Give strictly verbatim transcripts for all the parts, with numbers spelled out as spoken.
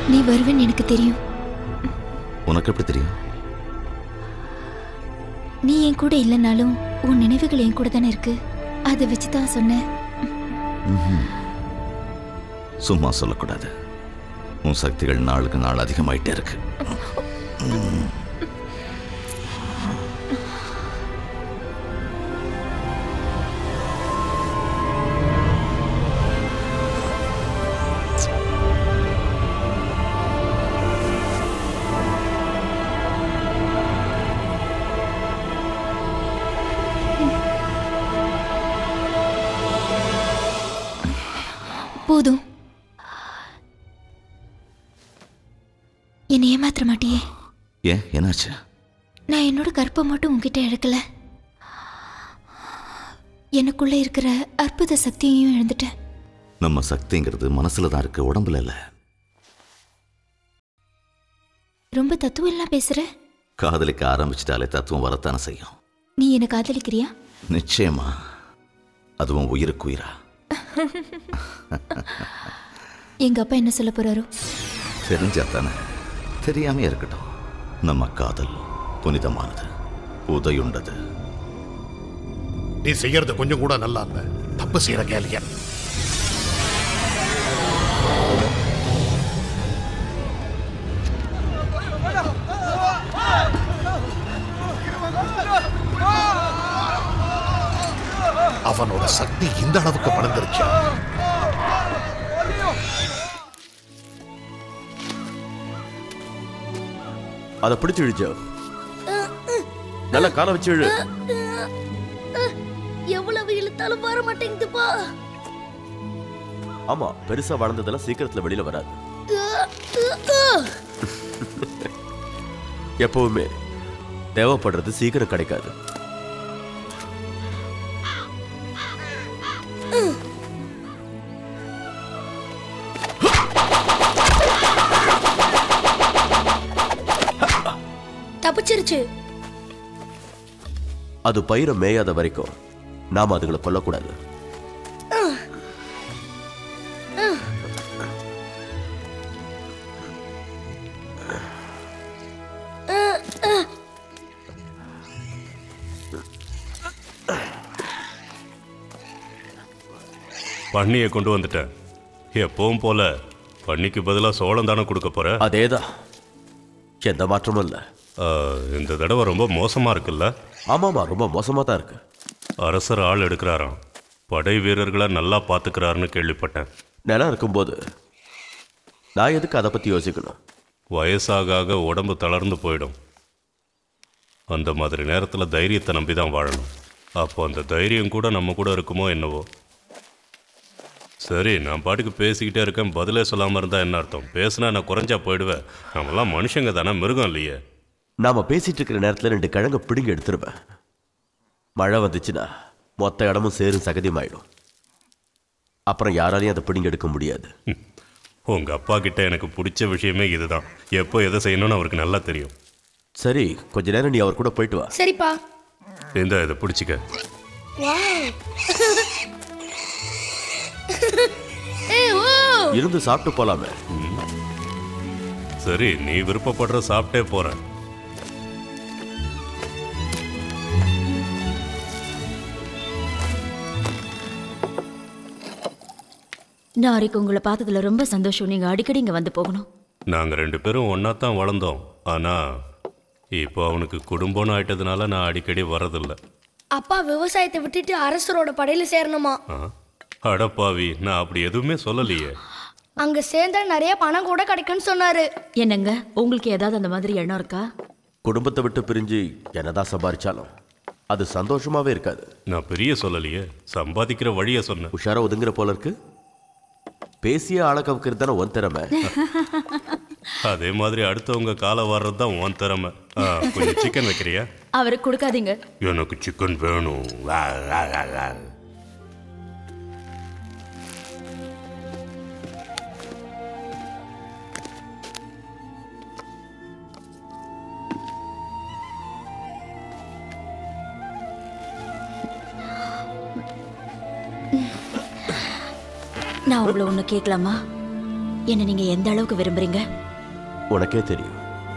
நீ வருவேன்னு எனக்கு தெரியும். உனக்கு எப்படி தெரியும்? நீ என் கூட இல்லைனாலும் உன் நினைவுகள் என் கூட தானே இருக்கு. அதை வச்சுதான் சொன்னேன். சும்மா சொல்லக்கூடாது. உன் சக்திகள் நாளுக்கு நாள் அதிகமாயிட்டே இருக்கு. போதும். என்னை ஏமாத்திர மாட்டியே? ஏன், என்னாச்சு? நான் என்னோட கற்பை மட்டும் உன்கிட்ட இழக்கல, எனக்குள்ள இருக்கிற அற்புத சக்தியையும் இழந்துட்டேன். நம்ம சக்திங்கிறது மனசுல தான் இருக்கு, உடம்புல இல்ல. ரொம்ப தத்துவம் எல்லாம் பேசுற. காதலிக்க ஆரம்பிச்சிட்டாலே தத்துவம் வரத்தானே செய்யும். நீ என்ன காதலிக்கிறியா? நிச்சயமா. அதுவும் உயிருக்கு உயிரா. எங்க அப்பா என்ன சொல்ல போறாரோ? தெரிஞ்சா தானே. தெரியாம இருக்கட்டும். நம்ம காதல் புனிதமானது, உதயுண்டது. நீ செய்யறது கொஞ்சம் கூட நல்லா இல்ல. தப்பு செய்யற கேளிய. அவனோட சக்தி இந்த அளவுக்கு வளர்ந்துருச்சு. அதை பிடிச்சு இழுச்ச. நல்லா காலை வச்சு இழு. எவ்வளவு இழுத்தாலும் வர மாட்டேங்குதுப்பா. ஆமா, பெருசா வளர்ந்ததெல்லாம் சீக்கிரத்துல வெளியில வராது. எப்பவுமே தேவைப்படுறது சீக்கிரம் கிடைக்காது. தப்பிச்சிருச்சு. அது பயிரை மேயாத வரைக்கும் நாம அதுகளை கொல்லக்கூடாது. பண்ணியை கொண்டு வந்துட்டேன். எப்பவும் போல பண்ணிக்கு பதிலாக சோளம் தானே கொடுக்க போற? அதேதான், எந்த மாற்றமும் இல்லை. இந்த தடவை ரொம்ப மோசமா இருக்குல்ல? ஆமாமா, ரொம்ப மோசமா தான் இருக்கு. அரசர் ஆள் எடுக்கிறாராம், படை வீரர்களை நல்லா பார்த்துக்கிறாருன்னு கேள்விப்பட்டேன். நிலம் இருக்கும்போது நான் எதுக்கு அதை பத்தி யோசிக்கணும்? வயசாக உடம்பு தளர்ந்து போயிடும். அந்த மாதிரி நேரத்தில் தைரியத்தை நம்பி தான் வாழணும். அப்போ அந்த தைரியம் கூட நம்ம கூட இருக்குமோ என்னவோ. சரி, நான் பாட்டுக்கு பேசிக்கிட்டே இருக்கேன், பதிலே சொல்லாமல் இருந்தால் என்ன அர்த்தம்? பேசுனா நான் குறைஞ்சா போயிடுவேன். நம்மளாம் மனுஷங்க தானே, மிருகம் இல்லையே. நாம பேசிட்டு இருக்கிற நேரத்தில் ரெண்டு கிழங்க பிடுங்கி எடுத்துருவேன். மழை வந்துச்சுன்னா மொத்த இடமும் சேரும் சகதியமாயிடும். அப்புறம் யாராலையும் அதை பிடுங்கி எடுக்க முடியாது. உங்கள் அப்பா கிட்ட எனக்கு பிடிச்ச விஷயமே இதுதான். எப்போ எதை செய்யணும்னு அவருக்கு நல்லா தெரியும். சரி, கொஞ்ச நேரம் நீ அவர் கூட போயிட்டு வா. சரிப்பா. இந்த இதை பிடிச்சிக்க. இருந்து சாப்பிட்டு போலாமே. சரி, நீ விருப்பப்படுற சாப்பிட்டே போற. நாளைக்கு உங்களை பார்த்ததுல ரொம்ப சந்தோஷம். நீங்க அடிக்கடி இங்க வந்து போகணும். நாங்க ரெண்டு பேரும் ஒன்னா தான் வளர்ந்தோம். ஆனா இப்போ அவனுக்கு குடும்பம்னு ஆயிட்டதுனால நான் அடிக்கடி வரதில்லை. அப்பா விவசாயத்தை விட்டுட்டு அரசரோட படையில சேரணுமா? அடப்பாவி, நான் அப்படி எதுவுமே சொல்லலையே. அங்க சேர்ந்தா நிறைய பணம் கூட கிடைக்கும்னு சொன்னாரு. என்னங்க, உங்களுக்கு ஏதாவது அந்த மாதிரி எண்ணம் இருக்கா? குடும்பத்தை விட்டு பிரிஞ்சு என்னதான் சம்பாதிச்சாலும் அது சந்தோஷமாவே இருக்காது. நான் பெரிய சொல்லலையே, சம்பாதிக்கிற வழியை சொன்னேன். உஷாரா ஒதுங்குற போல இருக்கு. பேசிய ஆளை கவுக்கிறது தானே உன் திறமை. அதே மாதிரி அடுத்தவங்க காலை வர்றது தான் உன் திறமை. கொஞ்சம் சிக்கன் வைக்கிறியா? அவருக்கு கொடுக்காதீங்க. எனக்கு சிக்கன் வேணும். நான் உங்களை ஒண்ணு கேட்கலாமா? என்ன நீங்க எந்த அளவுக்கு விரும்புறீங்க? உனக்கே தெரியும்.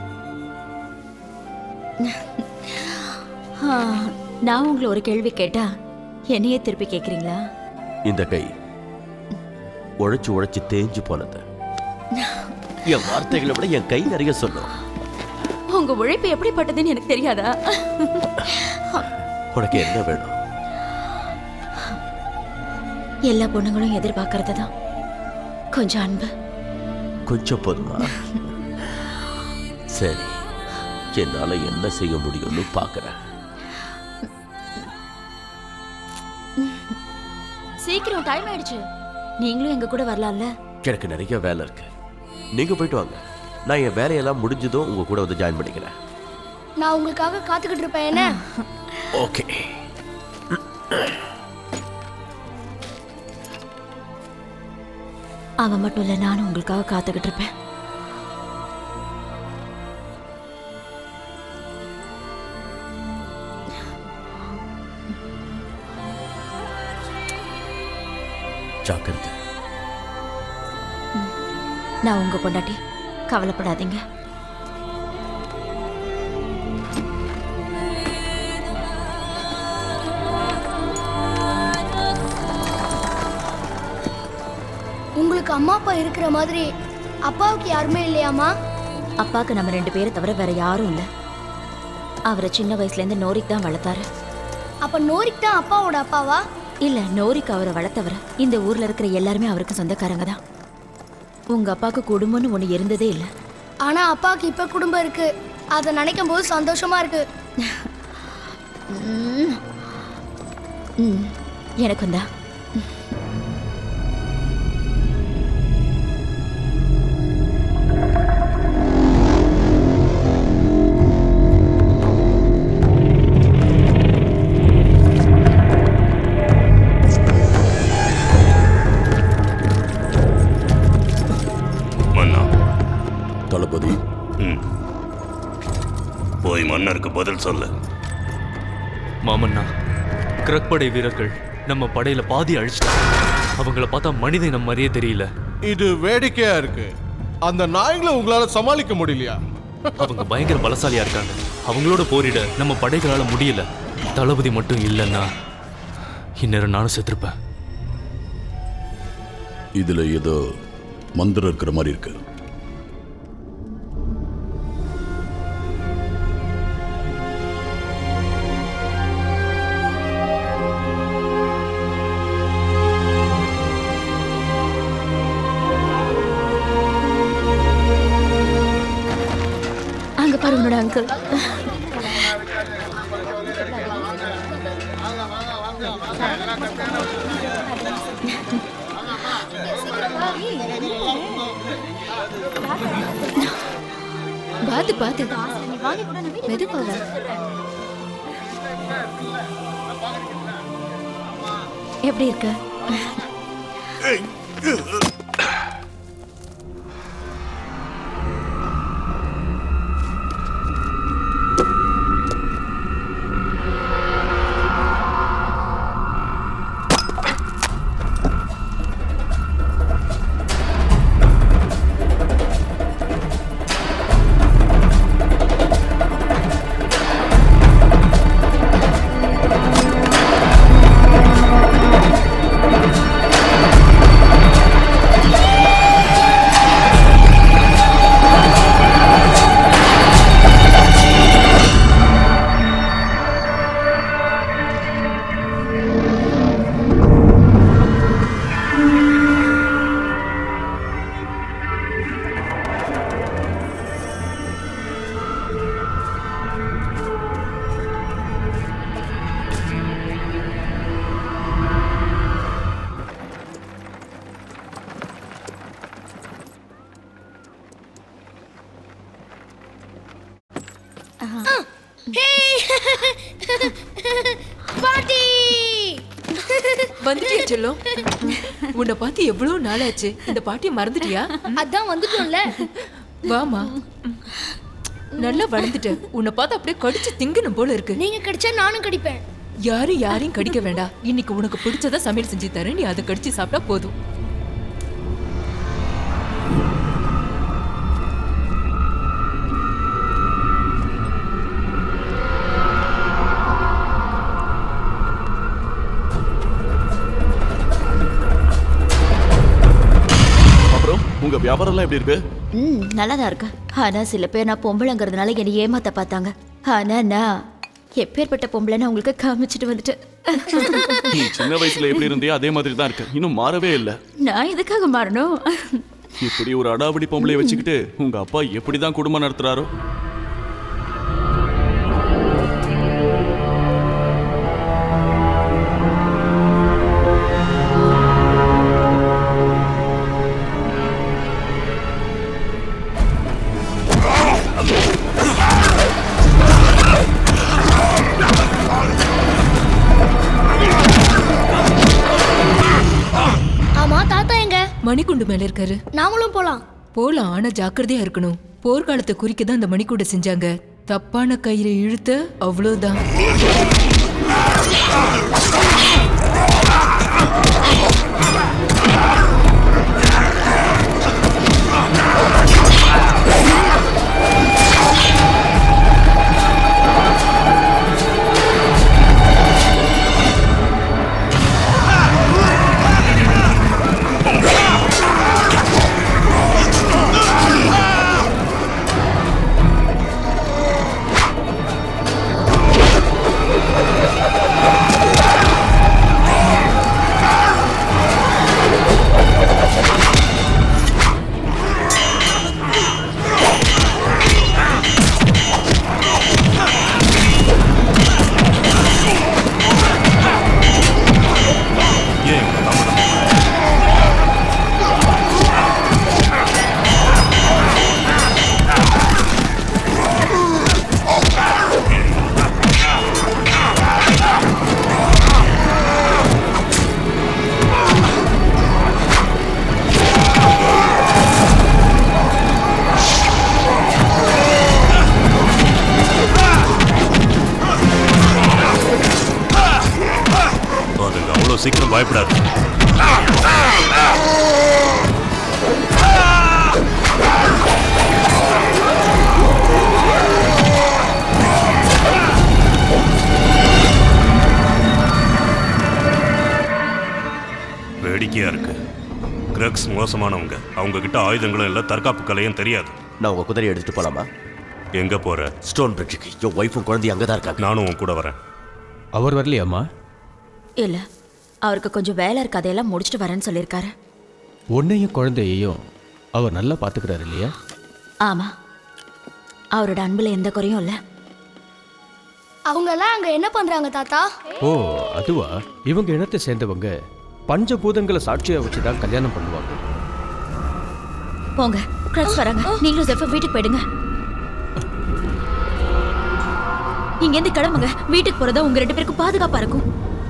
ஆ, நான் உங்களை ஒரு கேள்வி கேட்டா என்னையே திருப்பி கேக்குறீங்களா? இந்த கை உழைச்சு உழைச்சு தேஞ்சு போனது. என் வார்த்தைகளை விட என் கை நிறைய சொல்லும். உங்க உழைப்பு எப்படிப்பட்டதுன்னு எனக்கு தெரியாதா? உனக்கு என்ன வேணும்? எல்லா பொண்ணுங்களும் எதிர்பார்க்கறது தான் கொஞ்சம் அன்பு. கொஞ்சம் போதுமா? சரி, என்னால என்ன செய்ய முடியும்னு பாக்குறேன். சீக்கிரம் டைம் ஆயிடுச்சு. நீங்களும் எங்க கூட வரலாம்ல? எனக்கு நிறைய வேலை இருக்கு. நீங்க போயிட்டு வாங்க. நான் என் வேலையெல்லாம் முடிஞ்சதும் உங்க கூட வந்து ஜாயின் பண்ணிக்கிறேன். நான் உங்களுக்காக காத்துக்கிட்டு இருப்பேன். என்ன? ஓகே. அவன் மட்டும் இல்ல, நானும் உங்களுக்காக காத்துக்கிட்டு இருப்பேன். ஜாக்கிரதை. நான் உங்க பொண்டாட்டி, கவலைப்படாதீங்க. உங்களுக்கு அம்மா அப்பா இருக்கிற மாதிரி அப்பாவுக்கு யாருமே இல்லையாமா? அப்பாவுக்கு நம்ம ரெண்டு பேரை தவிர வேற யாரும் இல்ல. அவரை சின்ன வயசுல இருந்து நோரிக் தான் வளர்த்தாரு. அப்ப நோரிக் தான் அப்பாவோட அப்பாவா? இல்ல, நோரிக் அவரை வளர்த்தவர. இந்த ஊர்ல இருக்கிற எல்லாருமே அவருக்கு சொந்தக்காரங்க தான். உங்க அப்பாவுக்கு குடும்பம்னு ஒண்ணு இருந்ததே இல்ல. ஆனா அப்பாவுக்கு இப்ப குடும்பம் இருக்கு. அதை நினைக்கும் போது சந்தோஷமா இருக்கு. எனக்கும் தான். தளபதி, போய் மன்னருக்கு பதில் சொல்ல. மாமன்னா, கிரக் படை வீரர்கள் நம்ம படையில பாதி அழிச்சிட்டாங்க. அவங்கள பார்த்தா மனித இனம் மாதிரியே தெரியல. இது வேடிக்கையா இருக்கு. அந்த நாய்களை உங்களால சமாளிக்க முடியலையா? அவங்க பயங்கர பலசாலியா இருக்காங்க. அவங்களோட போரிட நம்ம படைகளால முடியல. தளபதி மட்டும் இல்லைன்னா இந்நேரம் நானும் செத்துருப்பேன். இதுல ஏதோ மந்திரம் இருக்கிற மாதிரி இருக்கு. அங்க பாரு உன்னோட அங்கிள். பாத்து பாத்து மெதுவாக. எப்படி இருக்க? வந்துட்டியா செல்லம்? உன்னை பார்த்து எவ்வளவு நாளாச்சு. இந்த பாட்டியை மறந்துட்டியா? அதான் வந்துட்டோம்ல. வாமா, நல்லா வளர்ந்துட்ட. உன்னை பார்த்து அப்படியே கடிச்சு திங்கணும் போல இருக்கு. நீங்க கடிச்சா நானும் கடிப்பேன். யாரும் யாரையும் கடிக்க வேண்டாம். இன்னைக்கு உனக்கு பிடிச்சதா சமையல் செஞ்சு தரேன். நீ அதை கடிச்சு சாப்பிட்டா போதும். உங்க வியாபாரம் எல்லாம் எப்படி இருக்கு? ம் நல்லாதான் இருக்கு. ஆனா சில பேர் நான் பொம்பளைங்கிறதுனால என்னை ஏமாத்த பார்த்தாங்க. ஆனா நான் எப்பேற்பட்ட பொம்பளைன்னு உங்களுக்கு காமிச்சிட்டு வந்துட்டேன். நீ சின்ன வயசுல எப்படி இருந்தியோ அதே மாதிரி தான் இருக்கு. இன்னும் மாறவே இல்லை. நான் எதுக்காக மாறணும்? இப்படி ஒரு அடாவடி பொம்பளையை வச்சுக்கிட்டு உங்க அப்பா எப்படிதான் குடும்பம் நடத்துறாரோ. மணிக்குண்டு மேல இருக்காரு. நாமளும் போலாம். போலாம், ஆனா ஜாக்கிரதையா இருக்கணும். போர்க்காலத்தை குறிக்க தான் அந்த மணிக்கூட செஞ்சாங்க. தப்பான கயிறை இழுத்த அவ்வளவுதான். சீக்கிரம் பயப்படாது. வேடிக்கையா இருக்கு. கிரக்ஸ் மோசமானவங்க. அவங்க கிட்ட ஆயுதங்களும் இல்ல, தற்காப்பு கலையும் தெரியாது. நான் உங்க குதிரையை எடுத்துட்டு போலாமா? எங்க போற? ஸ்டோன் பிரிட்ஜுக்கு. என் ஒய்ஃபும் குழந்தையும் அங்கதான் இருக்காங்க. நானும் உன் கூட வரேன். அவர் வரலையாம்மா? இல்ல, அவருக்கு கொஞ்சம் வேலை இருக்கு, அதையெல்லாம் முடிச்சுட்டு வரேன்னு சொல்லியிருக்காரு. உன்னையும் குழந்தையையும் அவர் நல்லா பாத்துக்கிறாரு இல்லையா? ஆமா, அவரோட அன்புல எந்த குறையும் இல்ல. அவங்க எல்லாம் அங்க என்ன பண்றாங்க தாத்தா? ஓ அதுவா? இவங்க இனத்தை சேர்ந்தவங்க பஞ்சபூதங்களை சாட்சியா வச்சுதான் கல்யாணம் பண்ணுவாங்க. போங்க, கிரக்ஸ் வராங்க. நீங்களும் ஜெஃபர் வீட்டுக்கு போயிடுங்க. நீங்க எந்த கிளம்புங்க. வீட்டுக்கு போறதா உங்க ரெண்டு பேருக்கும் பாதுகாப்பா இருக்கும்.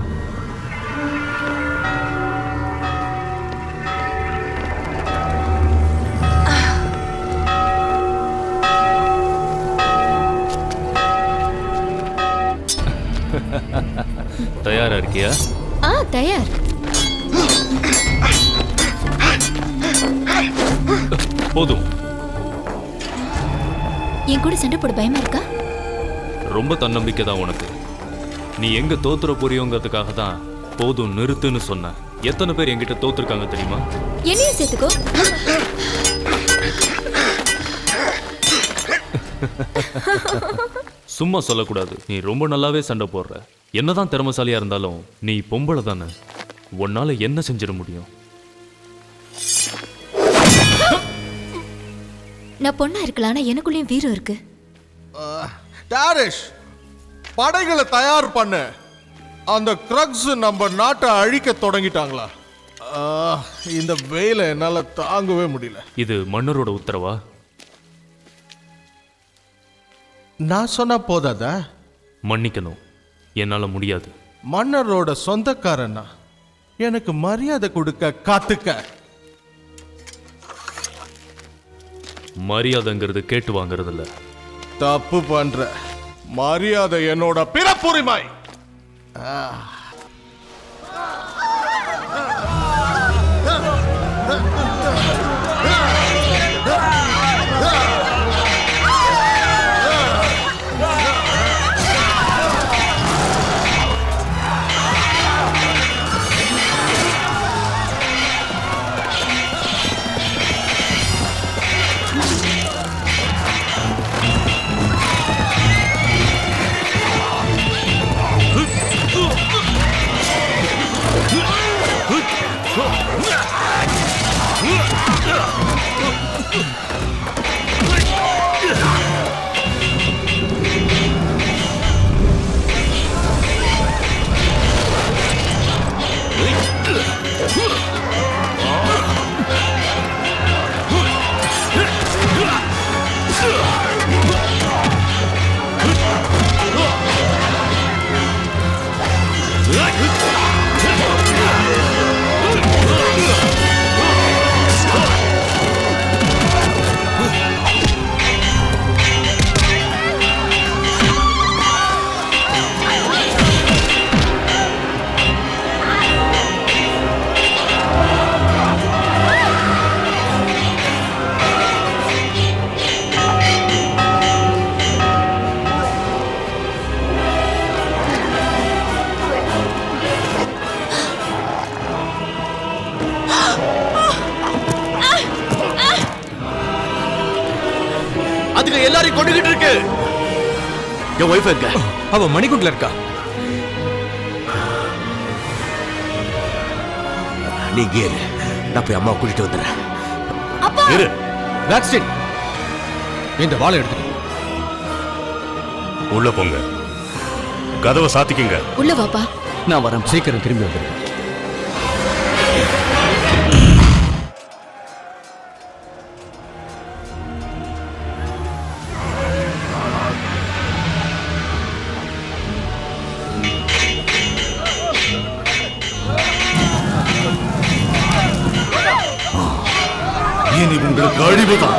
தயாரா இருக்கியா? ஆ தயார். போதும். என் கூட சண்டை போட பயமா இருக்கா? ரொம்ப தன்னம்பிக்கை தான் உனக்கு. நீ எங்க தோத்துற போறியோங்கிறதுக்காக தான் போதும் நிறுத்துன்னு சொன்ன. எத்தனை பேர் என்கிட்ட தோத்துருக்காங்க தெரியுமா? என்னையும் சேர்த்துக்கோ. சும்மா சொல்லக்கூடாது. நீ ரொம்ப நல்லாவே சண்டை போடுற. என்னதான் திறமைசாலியா இருந்தாலும் நீ பொம்பளை தானே. உன்னால என்ன செஞ்சிட முடியும்? நான் பொண்ணா இருக்கலாம், ஆனா எனக்குள்ளேயும் வீரம் இருக்கு. டாரிஷ், படைகளை தயார் பண்ண. அந்த கிரக்ஸ் நம்ம நாட்டை அழிக்க தொடங்கிட்டாங்களா? இந்த வெயில என்னால தாங்கவே முடியல. இது மன்னரோட உத்தரவா? நான் சொன்னா போதாதா? மன்னிக்கணும், என்னால முடியாது. மன்னரோட சொந்தக்காரனா? எனக்கு மரியாதை கொடுக்க காத்துக்க. மரியாதைங்கிறது கேட்டு வாங்கறது இல்ல. தப்பு பண்ற. மரியாதை என்னோட பிறப்புரிமை. எல்லாரையும் கொண்டுகிட்டு இருக்கு. என் வைஃப் எங்க? அவ மணிக்குள்ள இருக்கா. நீங்க ஏறு, நான் போய் அம்மா கூட்டிட்டு வந்துடுறேன். அப்பா இரு. வேக்சின் இந்த வாளை எடுத்துட்டு உள்ள போங்க. கதவை சாத்திக்குங்க. உள்ள வாப்பா. நான் வரேன். சீக்கிரம் திரும்பி வந்துடுறேன். இனி உங்களுக்கு அழிவுதான்.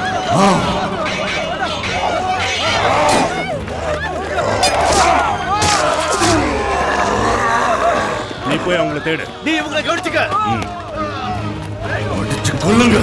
நீ போய் அவங்களை தேடு. நீ இவங்களை கவனிச்சுக்க. அடிச்சு கொல்லுங்க.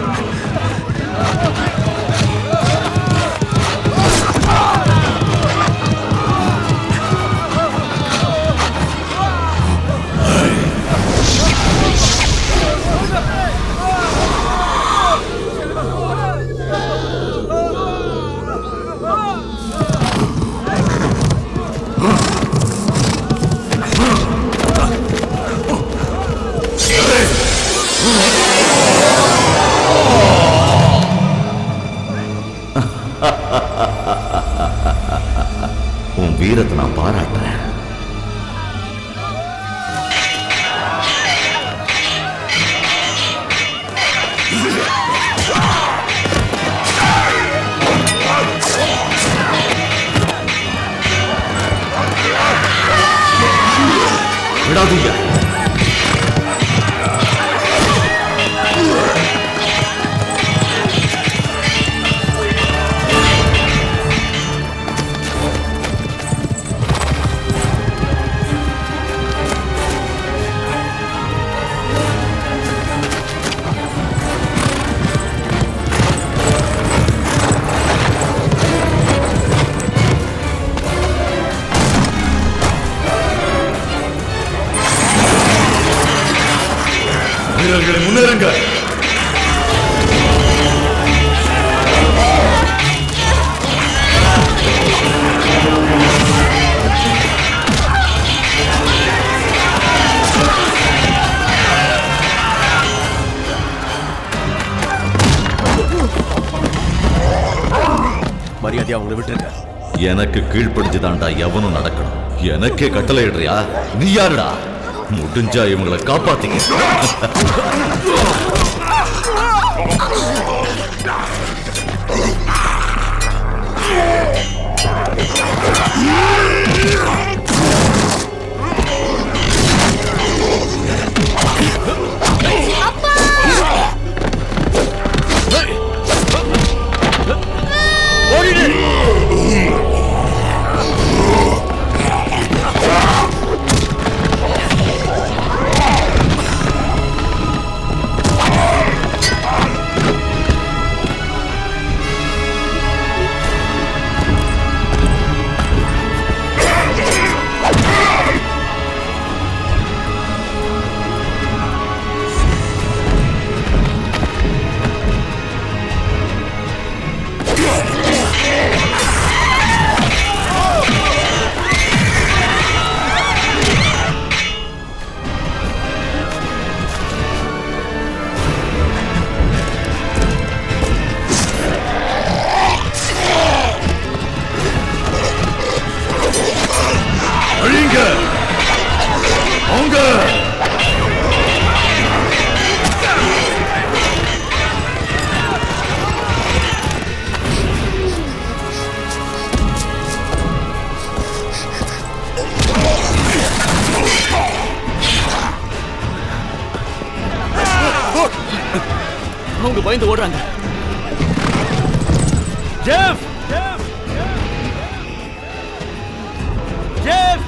உன் வீரத்தை நான் பாராட்டுறேன். விடாதீங்க. வீரர்களை முன்னேறுங்க. மரியாதையா அவங்களை விட்டுருங்க. எனக்கு கீழ்ப்படிஞ்சுதான்டா எவனும் நடக்கணும். எனக்கே கட்டளை இடுறியா? நீ யாருடா? முடிஞ்சா இவங்களை காப்பாத்தீங்க. அவங்க பயந்து ஓடுறாங்க. ஜெஃப் ஜெஃப்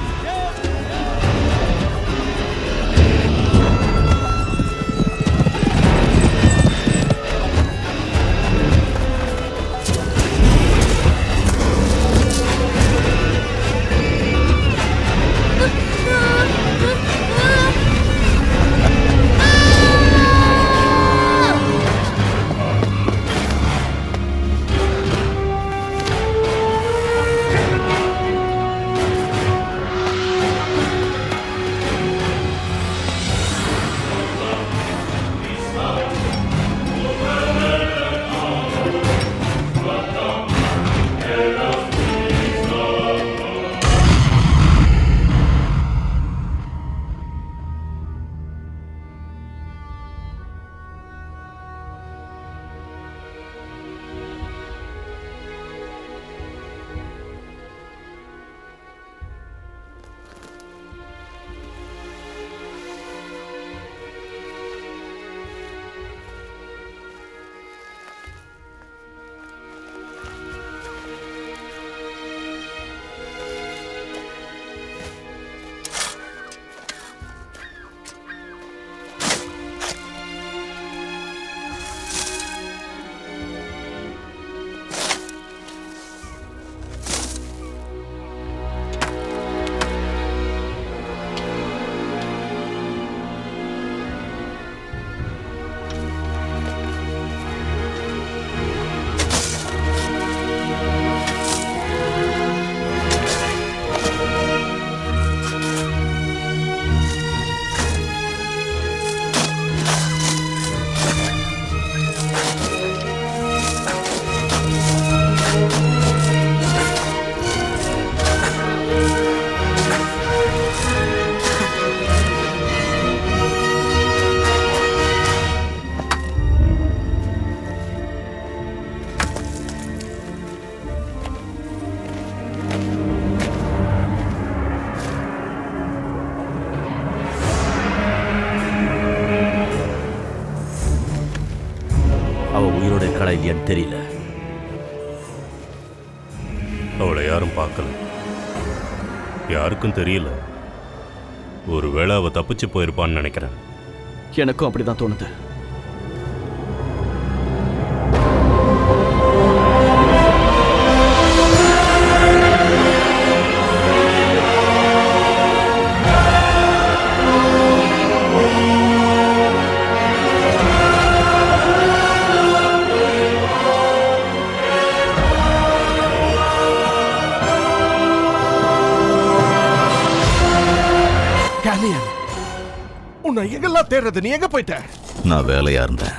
இல்லையான்னு தெரியல. அவளை யாரும் பார்க்கல, யாருக்கும் தெரியல. ஒருவேளை அவ தப்பிச்சு போயிருப்பான்னு நினைக்கிறேன். எனக்கும் அப்படிதான் தோணுது. உன்னை எங்கெல்லாம் தேடுறது? நீ எங்க போயிட்ட? நான் வேலையா இருந்தேன்,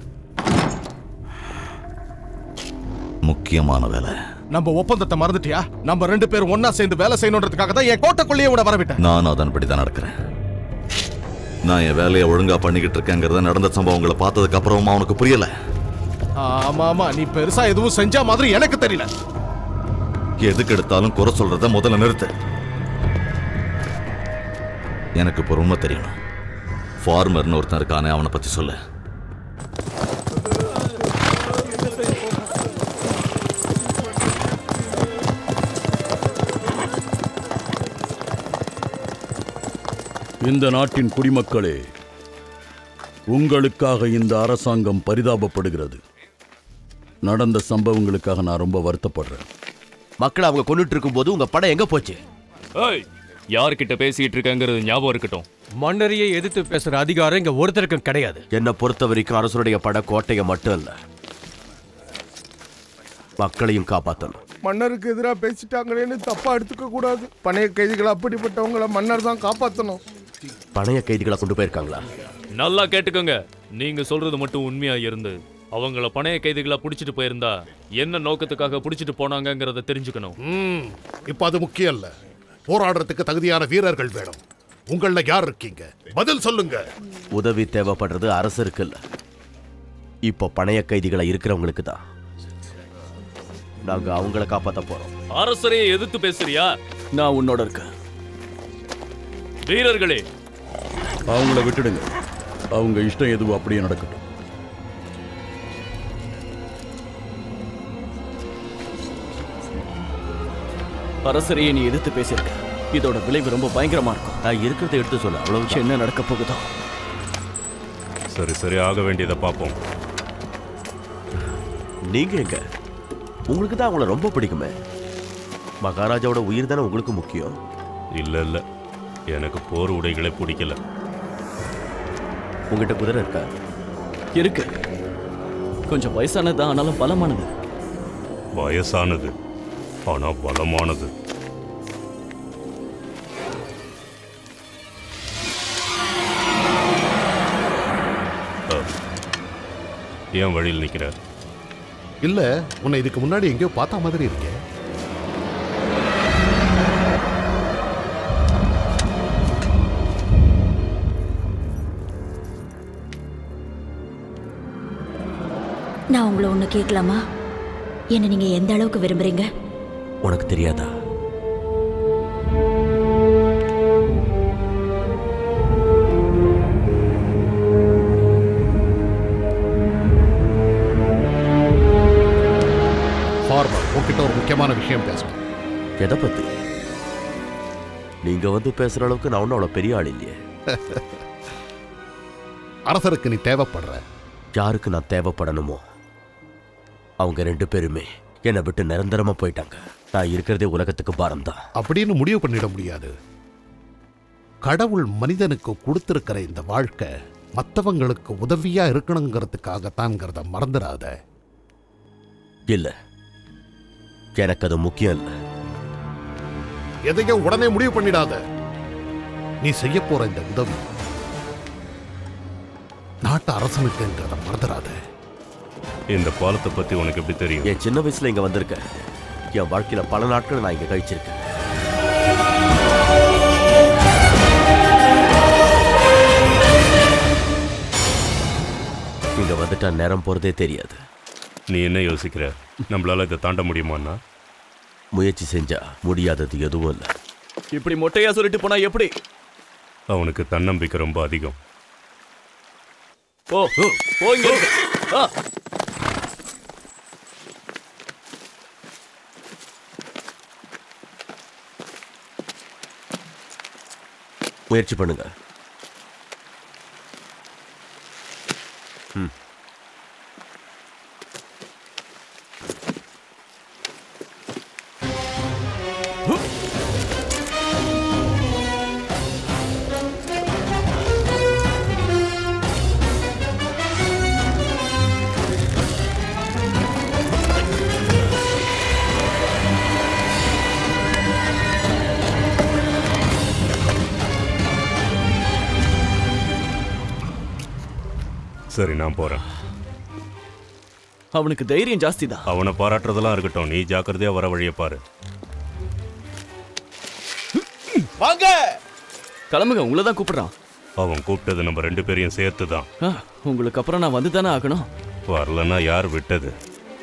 முக்கியமான வேலை. நம்ம ஒப்பந்தத்தை மறந்துட்டியா? நம்ம ரெண்டு பேரும் ஒன்னா சேர்ந்து வேலை செய்யணுன்றதுக்காக தான் என் கோட்டைக்குள்ளேயே விட வரவிட்டேன். நான் அதன்படி தான் நடக்கிறேன். நான் என் வேலையை ஒழுங்கா பண்ணிக்கிட்டு இருக்கேங்கிறத நடந்த சம்பவங்களை பார்த்ததுக்கு அப்புறமா அவனுக்கு புரியல. ஆமா ஆமா, நீ பெருசா எதுவும் செஞ்சா மாதிரி எனக்கு தெரியல. எதுக்கு எடுத்தாலும் குறை சொல்றத முதல்ல நிறுத்து. எனக்கு இப்போ உண்மை தெரியணும். ஃபார்மர்னு ஒருத்தன் இருக்கானே, அவனை பத்தி சொல்லு. இந்த நாட்டின் குடிமக்களே, உங்களுக்காக இந்த அரசாங்கம் பரிதாபப்படுகிறது. நடந்த சம்பவங்களுக்காக நான் ரொம்ப வருத்தப்படுறேன். மக்களை அவங்க கொண்டுட்டு இருக்கும் போது உங்க படம் எங்க போச்சு? யார்கிட்ட பேசிட்டு இருக்கங்கிறது ஞாபகம் இருக்கட்டும். மன்னரையே எதிர்த்து பேசுற அதிகாரம் இங்க ஒருத்தருக்கும் கிடையாது. என்னை பொறுத்த வரைக்கும் அரசருடைய பட கோட்டையை மட்டும் இல்ல, மக்களையும் காப்பாற்றணும். மன்னருக்கு எதிராக பேசிட்டாங்களேன்னு தப்பா எடுத்துக்க கூடாது. பணைய கைதிகளை அப்படிப்பட்டவங்களை மன்னர் தான் காப்பாற்றணும். பணைய கைதிகளை கொண்டு போயிருக்காங்களா? நல்லா கேட்டுக்கோங்க. நீங்க சொல்றது மட்டும் உண்மையா இருந்து அவங்கள பணைய கைதிகளா புடிச்சிட்டு போயிருந்தா என்ன நோக்கத்துக்காக புடிச்சிட்டு போனாங்கிறத தெரிஞ்சுக்கணும். இப்ப அது முக்கியம் இல்ல. போராடுறதுக்கு தகுதியான வீரர்கள் வேணும். உங்கள யார் இருக்கீங்க? பதில் சொல்லுங்க. உதவி தேவைப்படுறது அரசருக்கு இல்ல, இப்போ பணைய கைதிகளை இருக்கிறவங்களுக்கு தான். நாங்க அவங்கள காப்பாற்ற போறோம். அரசரையே எதிர்த்து பேசுறியா? நான் உன்னோட இருக்கேன். வீரர்களே, அவங்கள விட்டுடுங்க. அவங்க இஷ்டம் எதுவும் அப்படியே நடக்கட்டும். அரசரையே நீ எதிர்த்து பேசியிருக்க. இதோட விளைவு ரொம்ப பயங்கரமா இருக்கும். நான் இருக்கிறத எடுத்து சொல்ல, அவ்வளவு என்ன நடக்க போகுதோ. சரி சரி, ஆக வேண்டியதை பார்ப்போம். நீங்க எங்க? உங்களுக்கு தான் அவங்கள ரொம்ப பிடிக்குமே. மகாராஜாவோட உயிர் தானே உங்களுக்கு முக்கியம். இல்ல இல்ல, எனக்கு போர் உடைகளே பிடிக்கல. உங்ககிட்ட குதிரை இருக்கா? இருக்கு. கொஞ்சம் வயசானது, ஆனாலும் பலமானது. வயசானது ஆனா பலமானது. ஏன் வழியில் நிக்கிற? இல்ல, உன்னை இதுக்கு முன்னாடி எங்கேயோ பார்த்த மாதிரி இருக்கே. நான் உங்களை ஒண்ணு கேட்கலாமா? என்ன நீங்க எந்த அளவுக்கு விரும்புறீங்க? உனக்கு தெரியாதா? ஃபார்மர், உன்கிட்ட ஒரு முக்கியமான விஷயம் பேசணும். எதை பத்தி? நீங்க வந்து பேசுற அளவுக்கு நான் ஒன்னும் அவ்வளவு பெரிய ஆள் இல்லையே. அரசருக்கு நீ தேவைப்படுற. யாருக்கு நான் தேவைப்படணுமோ அவங்க ரெண்டு பேருமே என்னை விட்டு நிரந்தரமா போயிட்டாங்க. நான் இருக்கிறதே உலகத்துக்கு பாரம் தான். அப்படின்னு முடிவு பண்ணிட முடியாது. கடவுள் மனிதனுக்கு கொடுத்திருக்கிற இந்த வாழ்க்கை மற்றவங்களுக்கு உதவியா இருக்கணுங்கிறதுக்காகத்தான்ங்கிறத மறந்துடாத. இல்ல, எனக்கு அது முக்கியம் இல்ல. எதையும் உடனே முடிவு பண்ணிடாத. நீ செய்ய போற இந்த உதவி நாட்டு அரசனுக்குங்கிறத மறந்துடாத. இந்த பாலத்தை பத்தி உனக்கு எப்படி தெரியும்? என் சின்ன வயசுல இங்க வந்திருக்கேன். என் வாழ்க்கையில பல நாட்கள் நான் இங்க கழிச்சிருக்கேன். இங்க வந்துட்டா நேரம் போறதே தெரியாது. நீ என்ன யோசிக்கிற? நம்மளால இதை தாண்ட முடியுமான்னா? முயற்சி செஞ்சா முடியாதது எதுவும் இல்லை. இப்படி மொட்டையா சொல்லிட்டு போனா எப்படி? அவனுக்கு தன்னம்பிக்கை ரொம்ப அதிகம். ஓ போங்க. முயற்சி பண்ணுங்க. ம். சரி, நான் போறேன். அவனுக்கு தைரியம் ஜாஸ்தி தான். அவனை பாராட்டுறதெல்லாம் இருக்கட்டும், நீ ஜாக்கிரதையா வர வழியை பாரு. வாங்க, கிளம்புங்க. உங்களை தான் கூப்பிடுறான். அவன் கூப்பிட்டது நம்ம ரெண்டு பேரையும் சேர்த்து தான். உங்களுக்கு அப்புறம் நான் வந்து தானே ஆகணும். வரலன்னா யார் விட்டது?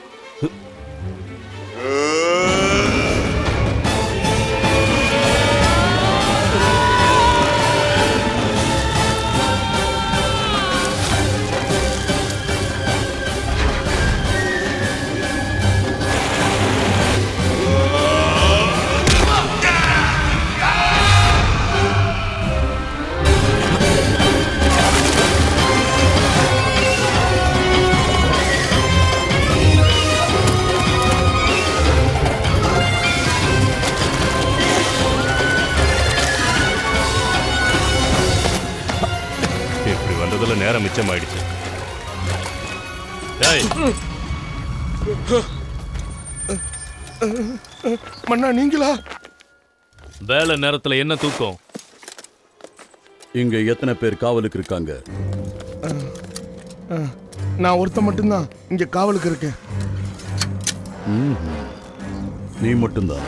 நேரம் மிச்சமாயிடுச்சு. மன்னா, நீங்களா? வேலை நேரத்துல என்ன தூக்கம்? இங்க எத்தனை பேர் காவலுக்கு இருக்காங்க? நான் ஒருத்த மட்டும்தான் இங்க காவலுக்கு இருக்கேன். நீ மட்டும்தான்?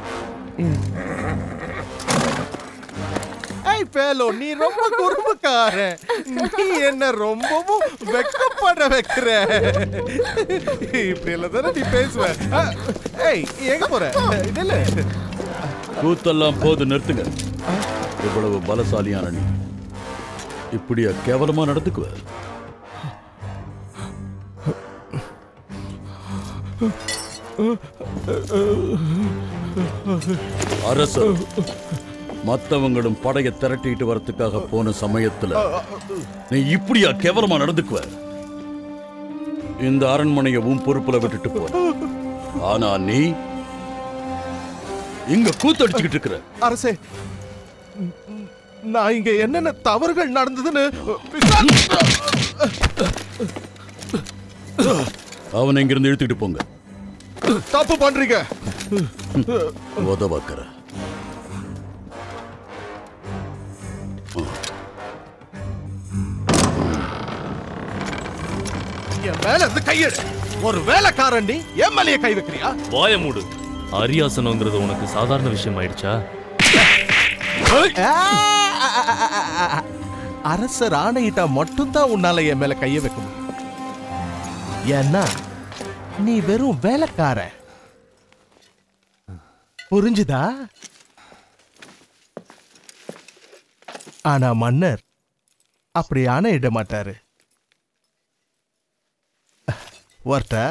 பேலோ, நீ ரொம்ப குறும்புக்காரன். நீ என்ன ரொம்பவும் வெக்கப்பட வைக்கிற. இப்படி எல்லாம் தானே நீ பேசுவ. ஏய், எங்க போற? இல்ல, கூத்தெல்லாம் போது, நிறுத்துங்க. இவ்வளவு பலசாலியான நீ இப்படியா கேவலமா நடந்துக்குவ? அரசர் மத்தவங்களும் படையை திரட்டிட்டு வரத்துக்காக போன சமயத்துல நீ இப்படியா கேவலமா நடந்துக்குவ? இந்த அரண்மனையை உன் பொறுப்புல விட்டுட்டு போ. ஆனா நீ இங்க கூத்தடிச்சுக்கிட்டு இருக்கிற. அரசே, நான் இங்க என்னென்ன தவறுகள் நடந்ததுன்னு அவனை இங்கிருந்து இழுத்துட்டு போங்க. தப்பு பண்றீங்க. உதவாக்கற என் மேல இருந்து கையெடு. ஒரு வேலைக்காரன் நீ என் மேலேயே கை வைக்கிறியா? வாய மூடு. அரியாசனங்கிறது உனக்கு சாதாரண விஷயம் ஆயிடுச்சா? அரசர் ஆணையிட்டா மட்டும்தான் உன்னால என் மேல கைய வைக்க முடியும். ஏன்னா நீ வெறும் வேலைக்கார. புரிஞ்சுதா? ஆனா மன்னர் அப்படி ஆணையிட மாட்டாரு. வரட்டா?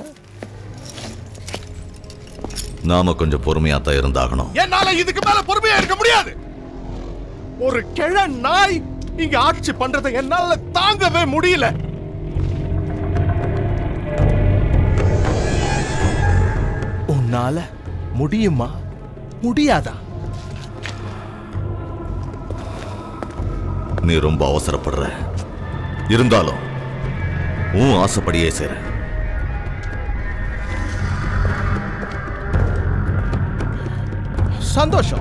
நாம கொஞ்சம் பொறுமையா தான் இருந்தாகணும். என்னால இதுக்கு மேல பொறுமையா இருக்க முடியாது. ஒரு கிழ நாய் இங்க ஆட்சி பண்றதை என்னால தாங்கவே முடியல. உன்னால முடியுமா முடியாதா? நீ ரொம்ப அவசரப்படுற. இருந்தாலும் உன் ஆசைப்படியே சேர. சந்தோஷம்.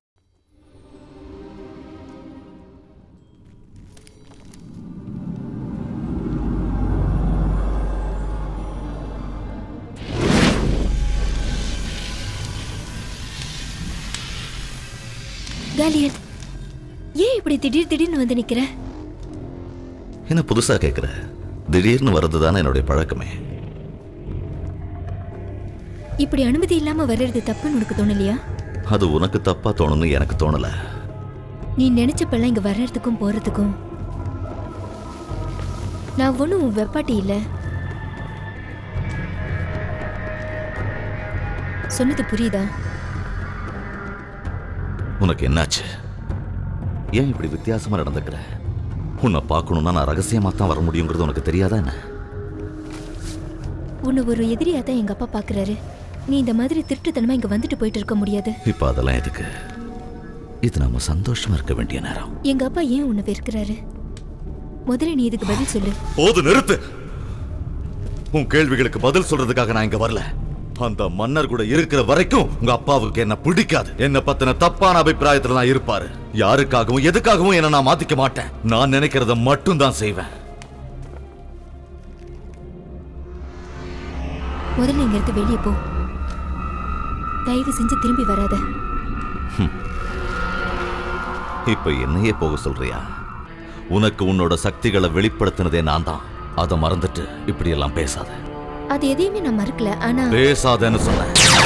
காலியன், ஏன் இப்படி திடீர் திடீர்னு வந்து நிக்கிற? என்ன புதுசா கேக்குற? திடீர்னு வர்றதுதானே என்னுடைய பழக்கமே. இப்படி அனுமதி இல்லாம வர்றது தப்புன்னு உனக்கு தோணலையா? அது உனக்கு தப்பா தோணுன்னு எனக்கு தோணல. நீ நினைச்சப்பெல்லாம் இங்க வர்றதுக்கும் போறதுக்கும் நான் ஒண்ணும் வெப்பாட்டி இல்ல. சொன்னது புரியுதா? உனக்கு என்னாச்சு? ஏன் இப்படி வித்தியாசமா நடந்துக்கிற? உன்னை பார்க்கணும்னா நான் ரகசியமா தான் வர முடியுங்கிறது உனக்கு தெரியாதா என்ன? உன்னை ஒரு எதிரியா தான் எங்க அப்பா பாக்குறாரு. நீ இந்த மாதிரி திருட்டுத்தனமா இங்க வந்துட்டு போயிட்டு இருக்க முடியாது. இப்ப அதெல்லாம் எதுக்கு? இது நம்ம சந்தோஷமா இருக்க வேண்டிய நேரம். எங்க அப்பா ஏன் உன்னை வெறுக்கிறாரு? முதல்ல நீ இதுக்கு பதில் சொல்லு. போது, நிறுத்து. உன் கேள்விகளுக்கு பதில் சொல்றதுக்காக நான் இங்க வரல. அந்த மன்னர் கூட இருக்கிற வரைக்கும் உங்க அப்பாவுக்கு என்ன பிடிக்காது. என்ன பத்தின தப்பான அபிப்பிராயத்துல தான் இருப்பாரு. யாருக்காகவும் எதுக்காகவும் என்ன நான் மாத்திக்க மாட்டேன். நான் நினைக்கிறத மட்டும் தான் செய்வேன். முதல்ல இங்க இருந்து வெளியே போ. தயவு செஞ்சு திரும்பி வராத. இப்ப என்னையே போக சொல்றியா? உனக்கு உன்னோட சக்திகளை வெளிப்படுத்தினதே நான் தான். அதை மறந்துட்டு இப்படி எல்லாம் பேசாத. அது எதையுமே நான் மறக்கல. ஆனா பேசாதன்னு சொன்னேன்.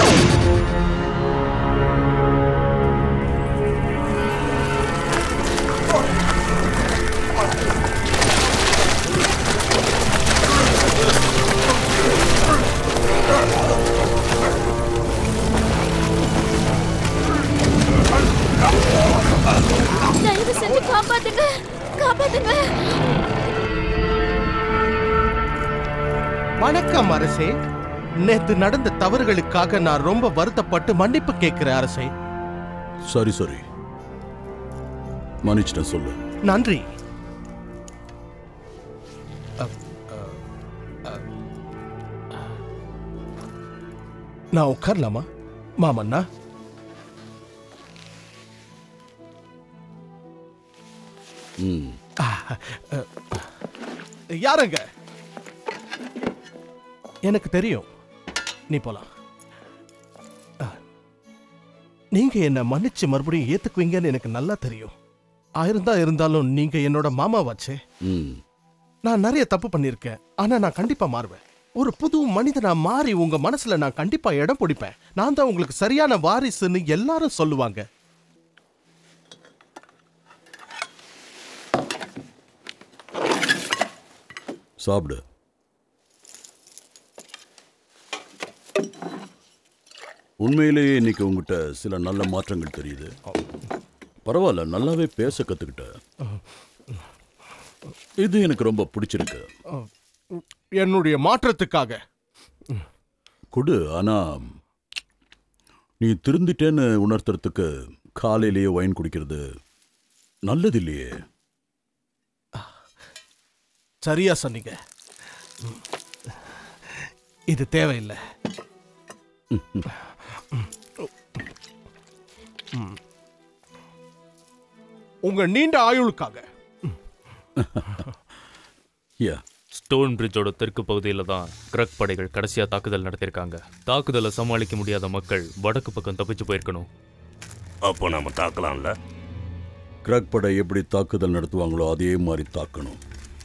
தயவு செஞ்சு காப்பாத்துங்க, காப்பாத்துங்க. வணக்கம் அரசே. நேத்து நடந்த தவறுகளுக்காக நான் ரொம்ப வருத்தப்பட்டு மன்னிப்பு கேட்கிறேன் அரசே. சரி சரி, மன்னிச்சிட்டேன் சொல்லு. நன்றி. நான் உட்காரலாமா மாமன்னா? யாருங்க? எனக்கு தெரியும். நீ போலாம். நீங்க என்ன மன்னிச்சு மறுபடியும் ஏத்துக்குவீங்கன்னு எனக்கு நல்லா தெரியும். ஆயிருந்தா இருந்தாலும் நீங்க என்னோட மாமாவாச்சே. நான் நிறைய தப்பு பண்ணிருக்கேன். ஆனா நான் கண்டிப்பா மாறுவேன். ஒரு புது மனிதனா மாறி உங்க மனசுல நான் கண்டிப்பா இடம் பிடிப்பேன். நான் தான் உங்களுக்கு சரியான வாரிசுன்னு எல்லாரும் சொல்லுவாங்க. சாப்பிடு. உண்மையிலேயே இன்னைக்கு உங்ககிட்ட சில நல்ல மாற்றங்கள் தெரியுது. பரவாயில்ல, நல்லாவே பேச கத்துக்கிட்ட. இது எனக்கு ரொம்ப பிடிச்சிருக்கு. என்னுடைய மாற்றத்துக்காக கொடு. ஆனா நீ திருந்திட்டேன்னு உணர்த்துறதுக்கு காலையிலேயே வைன் குடிக்கிறது நல்லது இல்லையே. சரியா சொன்னீங்க. இது தேவையில்லை. உங்க நீண்ட ஆயுளுக்காக. ஸ்டோன் பிரிட்ஜோட தெற்கு பகுதியில் தான் கிரக் படைகள் கடைசியா தாக்குதல் நடத்தியிருக்காங்க. தாக்குதலை சமாளிக்க முடியாத மக்கள் வடக்கு பக்கம் தப்பிச்சு போயிருக்கணும். அப்போ நாம தாக்கலாம்ல. கிரக் படை எப்படி தாக்குதல் நடத்துவாங்களோ அதே மாதிரி தாக்கணும்.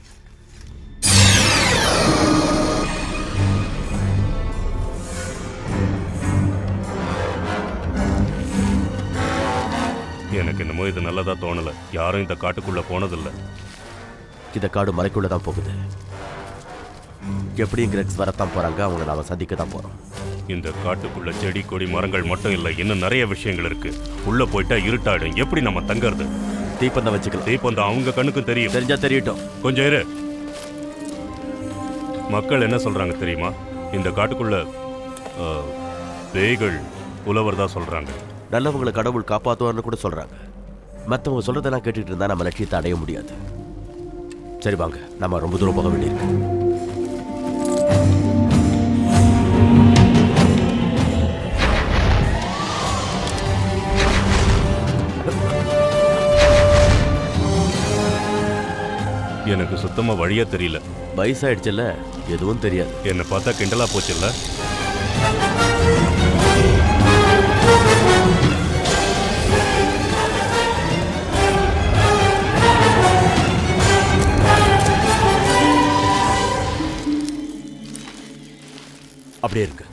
எனக்கு என்னமோ இது நல்லதா தோணல. யாரும் இந்த காட்டுக்குள்ள போனதில்லை. இந்த காடு மலைக்குள்ள தான் போகுது. எப்படியும் கிரெக்ஸ் வரத்தான் போறாங்க. அவங்க நாம சந்திக்க தான் போறோம். இந்த காட்டுக்குள்ள செடி கொடி மரங்கள் மட்டும் இல்லை, இன்னும் நிறைய விஷயங்கள் இருக்கு. உள்ள போயிட்டா இருட்டாடும். எப்படி நம்ம தங்கறது? தீப்பந்தம் வச்சுக்கலாம். தீப்பந்தம் அவங்க கண்ணுக்கும் தெரியும். தெரிஞ்சா தெரியட்டும். கொஞ்சம் இரு. மக்கள் என்ன சொல்றாங்க தெரியுமா? இந்த காட்டுக்குள்ள பேய்கள் புலவர் தான் சொல்றாங்க. நல்லவங்களை கடவுள் காப்பாற்றுவார்னு கூட சொல்றாங்க. மற்றவங்க சொல்றதெல்லாம் கேட்டுட்டு இருந்தா நம்ம லட்சியத்தை அடைய முடியாது. சரி வாங்க, நம்ம ரொம்ப தூரம் போக வேண்டியிருக்கு. எனக்கு சுத்தமா வழியா தெரியல. வயசாயிடுச்சுல்ல, எதுவும் தெரியாது. என்ன பார்த்தா கிண்டலா போச்சுல்ல. அப்படியே இருக்கு.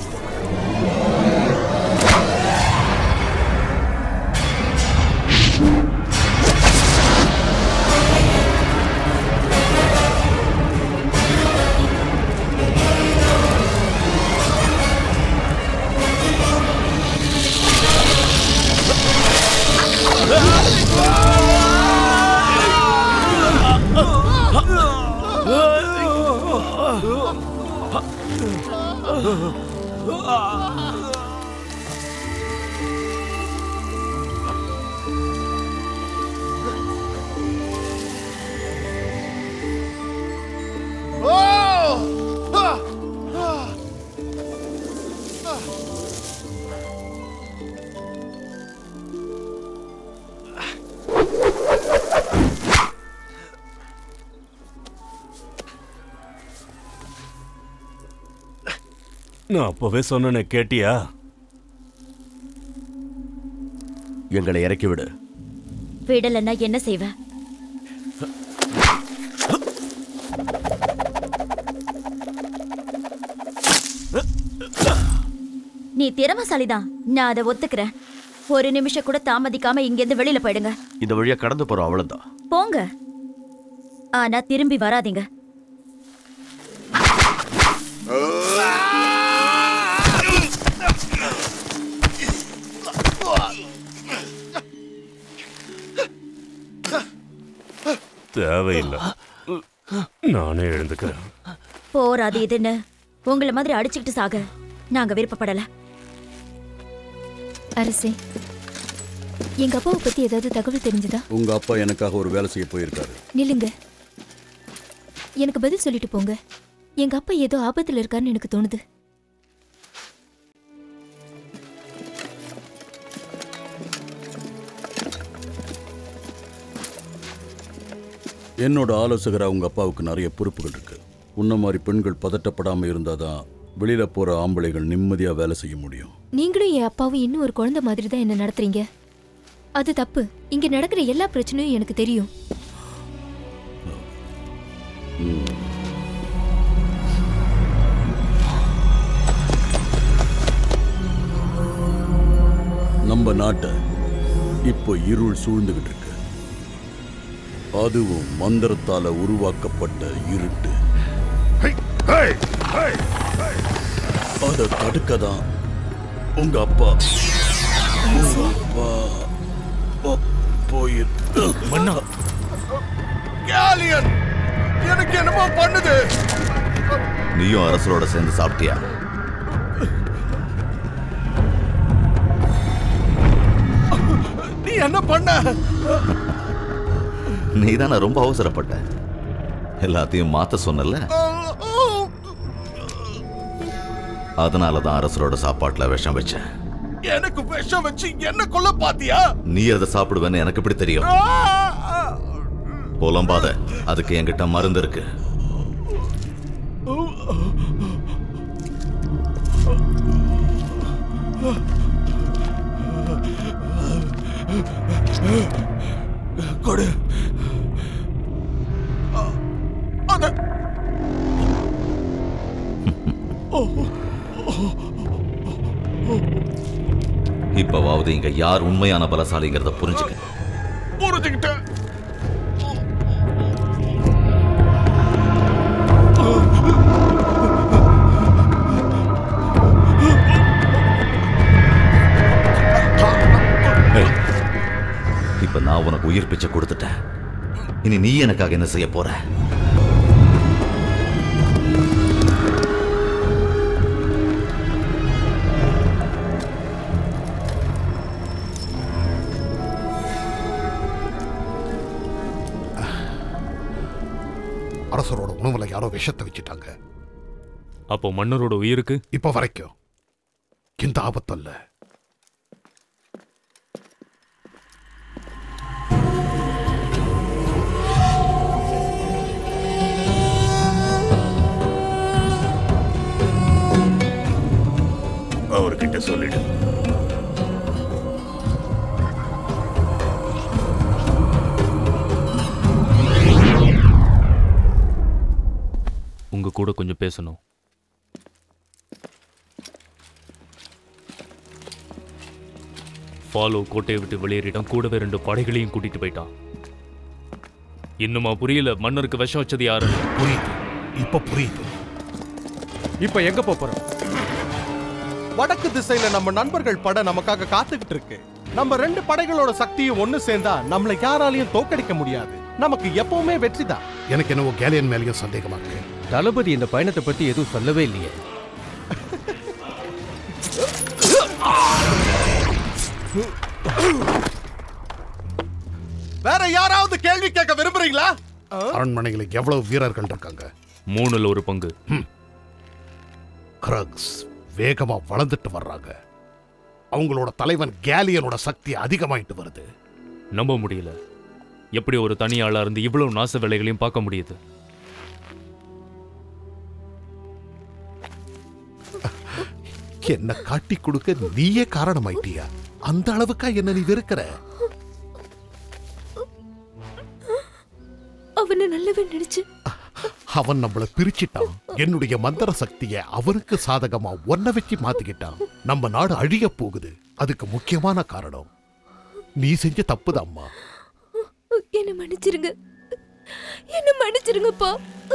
நான் அப்பவே சொன்ன கேட்டியா? எங்களை இறக்கி விடு. விடலன்னா என்ன செய்வ? நீ திறமசாலிதான், நான் அதை ஒத்துக்கிறேன். ஒரு நிமிஷம் கூட தாமதிக்காம இங்கிருந்து வெளியில போயிடுங்க. இந்த வழியா கடந்து போறோம், அவ்வளவுதான். போங்க, ஆனா திரும்பி வராதீங்க. தேவையில்லை, நானே எழுந்துக்கிறேன். போராது இதுன்னு உங்களை மாதிரி அடிச்சுக்கிட்டு சாக நாங்க விருப்பப்படல. அரசே, எங்க அப்பாவை பத்தி ஏதாவது தகவல் தெரிஞ்சதா? உங்க அப்பா எனக்காக ஒரு வேலை செய்ய போயிருக்காரு. நில்லுங்க, எனக்கு பதில் சொல்லிட்டு போங்க. எங்க அப்பா ஏதோ ஆபத்துல இருக்காருன்னு எனக்கு தோணுது. என்னோட ஆலோசகரா உங்க அப்பாவுக்கு நிறைய பொறுப்புகள் இருக்கு. உன்ன மாதிரி பெண்கள் பதட்டப்படாம இருந்தாதான் வெளியில போற ஆம்பளைகள் நிம்மதியா வேலை செய்ய முடியும். நீங்களும் என் அப்பாவும் இன்னும் ஒரு குழந்தை மாதிரி தான் என்ன நடத்துறீங்க. அது தப்பு. இங்க நடக்கிற எல்லா பிரச்சனையும் எனக்கு தெரியும். நம்ம நாட்டை இப்போ இருள் சூழ்ந்துகிட்டு இருக்கு. அதுவும் மந்திரத்தால உருவாக்கப்பட்ட இருட்டு. அதை தடுக்கதான் உங்க அப்பா உங்க அப்பா போயிட்டு மன்னா கேலியன் எனக்கு என்னமோ பண்ணுது. நீயும் அரசரோட சேர்ந்து சாப்பிட்டியா? நீ என்ன பண்ண? நீ தானே ரொம்ப அவசரப்பட்ட, எல்லாத்தையும் மாத்த சொன்னல. அதனாலதான் அரசரோட சாப்பாட்டுல விஷம் வச்சேன். எனக்கு விஷம் வச்சு என்ன கொல்ல பாத்தியா? நீ அதை சாப்பிடுவேன்னு எனக்கு எப்படி தெரியும்? புலம்பாத, அதுக்கு என்கிட்ட மருந்து இருக்கு. கொடு. இப்பவாவது இங்க யார் உண்மையான பலசாலிங்கிறத புரிஞ்சுக்க. புரிஞ்சுக்கிட்ட. இப்ப நான் உனக்கு உயிர் பிச்சை கொடுத்துட்டேன். இனி நீ எனக்காக என்ன செய்ய போற? அரசரோட உணவுல யாரோ விஷத்தை வச்சுட்டாங்க. அப்போ மன்னரோட உயிருக்கு இப்ப வரைக்கும் இந்த ஆபத்து அல்ல. அவர்கிட்ட சொல்லிடு. உங்க கூட கொஞ்சம் பேசணும். ஃபாலோ கோட்டையை விட்டு வெளியேறிட்டான். கூடவே ரெண்டு படைகளையும் கூட்டிட்டு போயிட்டான். இன்னுமா புரியல மன்னருக்கு விஷம் வச்சது யாரு? புரியுது, இப்ப புரியுது. இப்ப எங்க போறோம்? வடக்கு திசையில நம்ம நண்பர்கள் படை நமக்காக காத்துக்கிட்டு இருக்கு. நம்ம ரெண்டு படைகளோட சக்தியும் ஒண்ணு சேர்ந்தா நம்மள யாராலையும் தோக்கடிக்க முடியாது. நமக்கு எப்பவுமே வெற்றி தான். எனக்கு என்னவோ கேலியன் மேலேயும் சந்தேகமா இருக்கு. தளபதி இந்த பயணத்தை பத்தி எதுவும் சொல்லவே இல்லையே. வேற யாராவது கேள்வி கேட்க விரும்புறீங்களா? அரண்மனையில எவ்வளவு வீரர்கள் இருக்காங்க? மூணுல ஒரு பங்கு. கிரக்ஸ் வேகமா வளர்ந்துட்டு வர்றாங்க. அவங்களோட தலைவன் கேலியனோட சக்தி அதிகமாயிட்டு வருது. நம்ப முடியல. எப்படி ஒரு தனி ஆளா இருந்து இவ்வளவு நாச வேலைகளையும் பார்க்க முடியுது? என்ன காட்டி கொடுக்க நீயே காரணமாயிட்டியா? அந்த அளவுக்கா என்ன நீ வெறுக்கிற? அவனை நல்லவன் நினைச்சு அவன் நம்மள பிரிச்சிட்டான். என்னுடைய மந்திர சக்தியை அவனுக்கு சாதகமா ஒன்ன வச்சு மாத்திக்கிட்டான். நம்ம நாடு அழிய போகுது. அதுக்கு முக்கியமான காரணம் நீ செஞ்ச தப்புதாம்மா. என்ன மன்னிச்சிருங்க, என்ன மன்னிச்சிருங்கப்பா.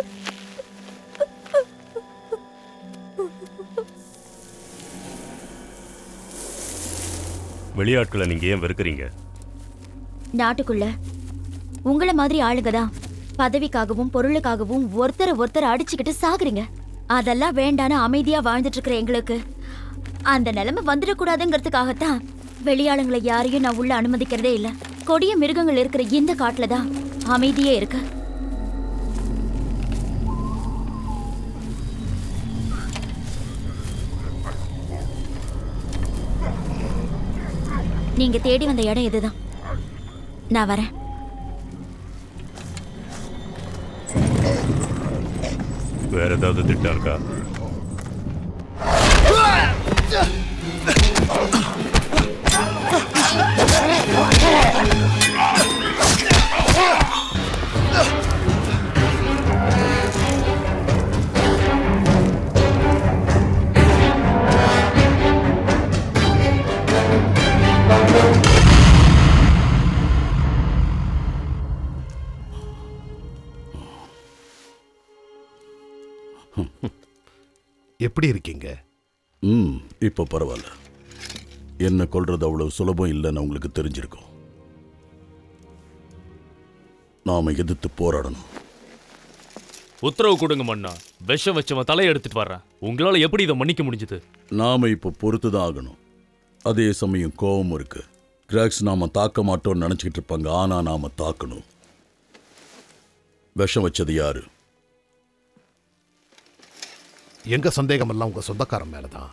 வெளியாட்களை நீங்க ஏன் வெறுக்கிறீங்க? நாட்டுக்குள்ள உங்களை மாதிரி ஆளுங்க தான் பதவிக்காகவும் பொருளுக்காகவும் ஒருத்தரை ஒருத்தர் அடிச்சுக்கிட்டு சாகுறீங்க. அதெல்லாம் வேண்டான அமைதியா வாழ்ந்துட்டு இருக்கிற எங்களுக்கு அந்த நிலைமை வந்துடக்கூடாதுங்கிறதுக்காகத்தான் வெளியாளுங்களை யாரையும் நான் உள்ள அனுமதிக்கிறதே இல்ல. கொடிய மிருகங்கள் இருக்கிற இந்த காட்டுல தான் அமைதியே இருக்கு. நீங்க தேடி வந்த இடம் இதுதான். நான் வரேன். வேற ஏதாவது திட்டம் இருக்கா? எப்படி இருக்கீங்க? ம் இப்போ பரவாயில்ல. என்ன கொல்றது அவ்வளவு சுலபம் இல்லைன்னு உங்களுக்கு தெரிஞ்சிருக்கும். நாம எதிர்த்து போராடணும். உத்தரவு கொடுங்க மன்னா. விஷம் வச்சவன் தலையை எடுத்துட்டு வர்றேன். உங்களால எப்படி இதை மன்னிக்க முடிஞ்சது? நாம இப்ப பொறுத்துதான் ஆகணும். அதே சமயம் கோபம் இருக்கு. கிராக்ஸ் நாம தாக்க மாட்டோம்னு நினைச்சுக்கிட்டு இருப்பாங்க. ஆனா நாம தாக்கணும். விஷம் வச்சது யாரு? எங்க சந்தேகம் எல்லாம் உங்க சொந்தக்காரன் மேலதான்.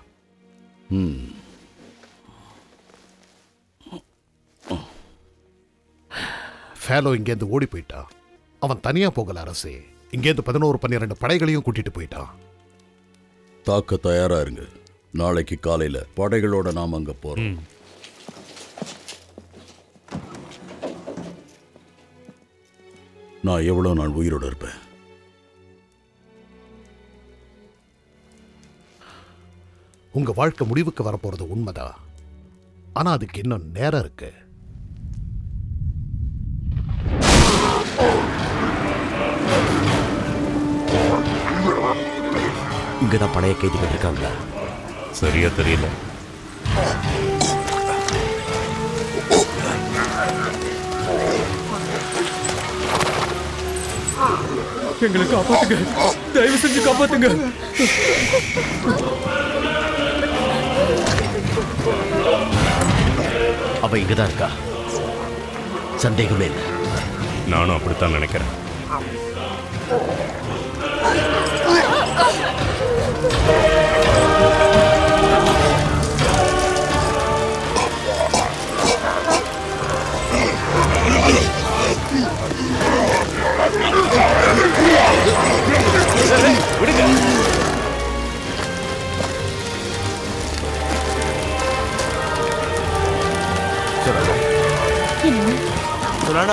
ஃபேலோ இங்கேருந்து ஓடி போயிட்டான். அவன் தனியா போகல அரசே. இங்கேருந்து பதினோரு பன்னிரண்டு படைகளையும் கூட்டிட்டு போயிட்டான். தாக்க தயாரா இருங்க. நாளைக்கு காலையில படைகளோட நாம அங்க போறோம். நான் எவ்வளவு நாள் உயிரோட இருப்பேன்? உங்க வாழ்க்கை முடிவுக்கு வரப்போறது உண்மைதான். ஆனா அதுக்கு இன்னும் நேரம் இருக்கு. இங்கதான் பழைய கைதிகள் இருக்காங்களா? சரியா தெரியல. எங்களை காப்பாத்துங்க, தயவு செஞ்சு காப்பாத்துங்க. அவ இங்கதான் இருக்கா, சந்தேகமே இல்லை. நானும் அப்படித்தான் நினைக்கிறேன். விடுங்க. சொன்னா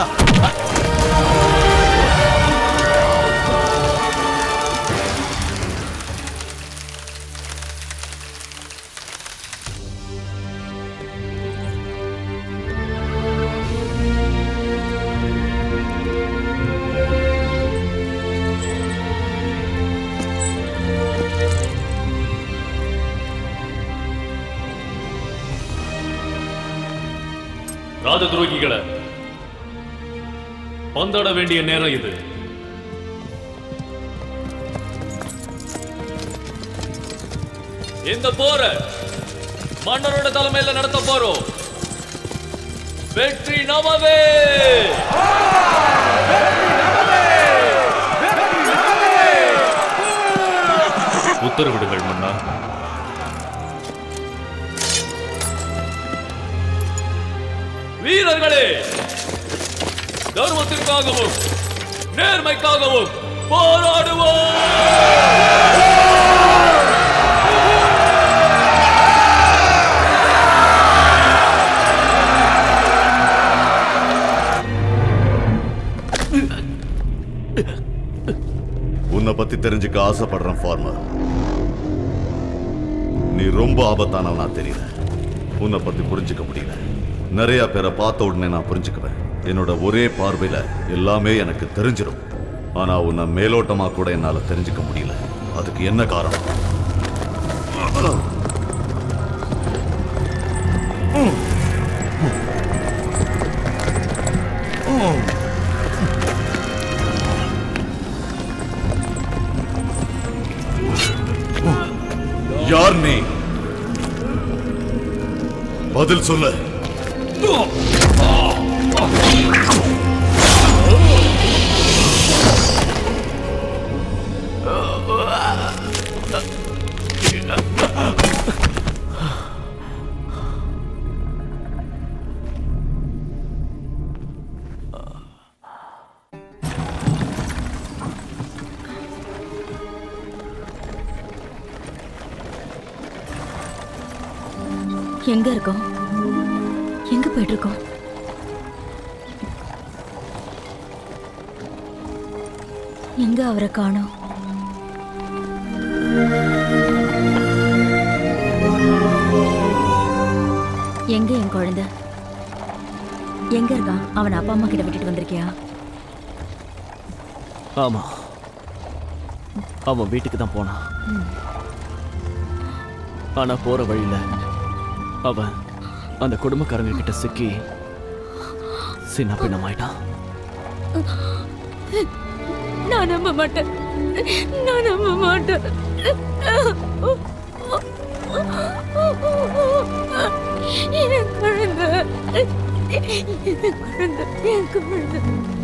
ராஜ துரோகிகளை பந்தாட வேண்டிய நேரம் இது. இந்த போர மன்னரோட தலைமையில நடத்த போறோம். வெற்றி நமதே. உத்தரவிடுங்கள் மன்னா. வீரர்களே, தர்மத்திற்காகவும் நேர்மைக்காகவும் போராடுவோம். உன்னை பத்தி தெரிஞ்சுக்க ஆசைப்படுறேன் ஃபார்மர். நீ ரொம்ப ஆபத்தானவனா தெரியல. உன்னை பத்தி புரிஞ்சுக்க முடியல. நிறைய பேரை பார்த்த உடனே நான் புரிஞ்சுக்குவேன். என்னோட ஒரே பார்வையில எல்லாமே எனக்கு தெரிஞ்சிடும். ஆனா உன்னை மேலோட்டமா கூட என்னால தெரிஞ்சுக்க முடியல. அதுக்கு என்ன காரணம்? யார் நீ? பதில் சொல்லு. எங்க இருக்கோம்? எங்க போயிட்டு இருக்கோம்? எங்க அவரை காணோம்? எங்க என் குழந்தை? எங்க இருக்கான்? அவன் அப்பா அம்மா கிட்ட விட்டுட்டு வந்திருக்கியா? ஆமா, அவன் வீட்டுக்கு தான் போனான். ஆனா போற வழியில அவன் அந்த குடும்பக்காரங்க கிட்ட சிக்கி சின்ன பின்னமாயிட்டான். நான் நம்ப மாட்டேன், நான் நம்ப மாட்டேன். என் குழந்தை, என் குழந்தை, என் குழந்தை.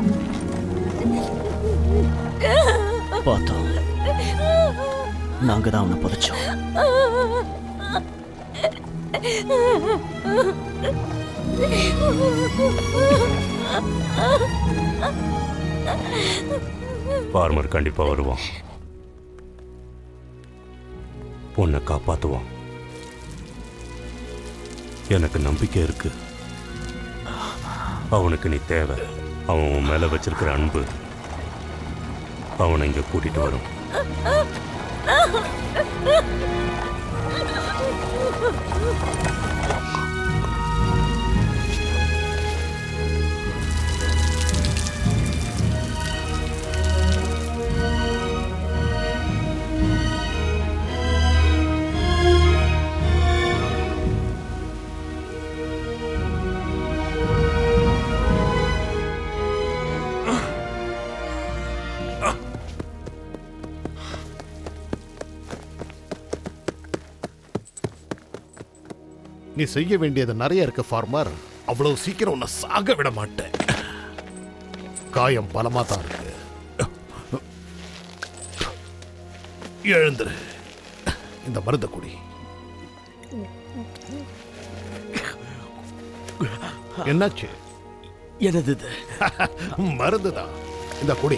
பார்த்தோம், நாங்க தான் அவனை புதைச்சோம். ஃபார்மர் கண்டிப்பா வருவான், பொண்ணை காப்பாத்துவான். எனக்கு நம்பிக்கை இருக்கு. அவனுக்கு நீ தேவை. அவன் உன் மேல வச்சிருக்கிற அன்பு அவனை இங்க கூட்டிட்டு வரும். நீ செய்ய வேண்டியது நிறைய இருக்கு ஃபார்மர். அவ்வளவு சீக்கிரம் உன்னை சாக விட மாட்டேன். காயம் பலமா தான் இருக்கு. எழுந்துரு, இந்த மருந்த குடி. என்னாச்சு? எனது மருந்துதான், இந்த குடி.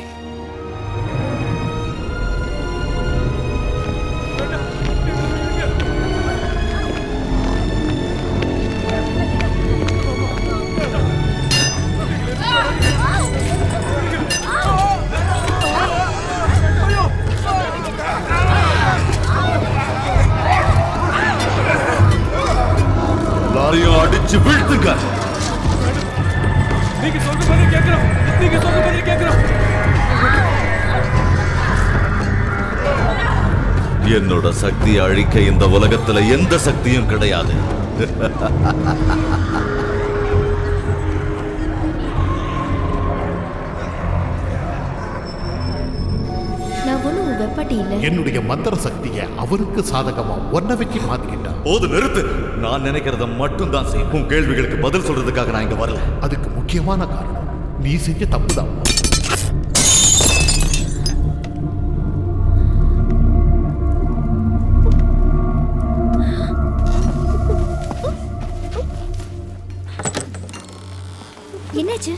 எல்லாரையும் அடிச்சு வீழ்த்துங்க. நீங்க சொல்ற மாதிரி கேக்குறோம், நீங்க சொல்ற மாதிரி கேக்குறோம். என்னோட சக்தியை அழிக்க இந்த உலகத்துல எந்த சக்தியும் கிடையாது. என்னுடைய மந்திர சக்தியை அவருக்கு சாதகமா ஒன்ன வச்சு மாத்திக்கிட்டான். போது நிறுத்து. நான் நினைக்கிறத மட்டும் தான் செய். உன் கேள்விகளுக்கு பதில் சொல்றதுக்காக நான் இங்க வரல. அதுக்கு முக்கியமான காரணம் நீ செஞ்ச தப்புதான். என்னாச்சு?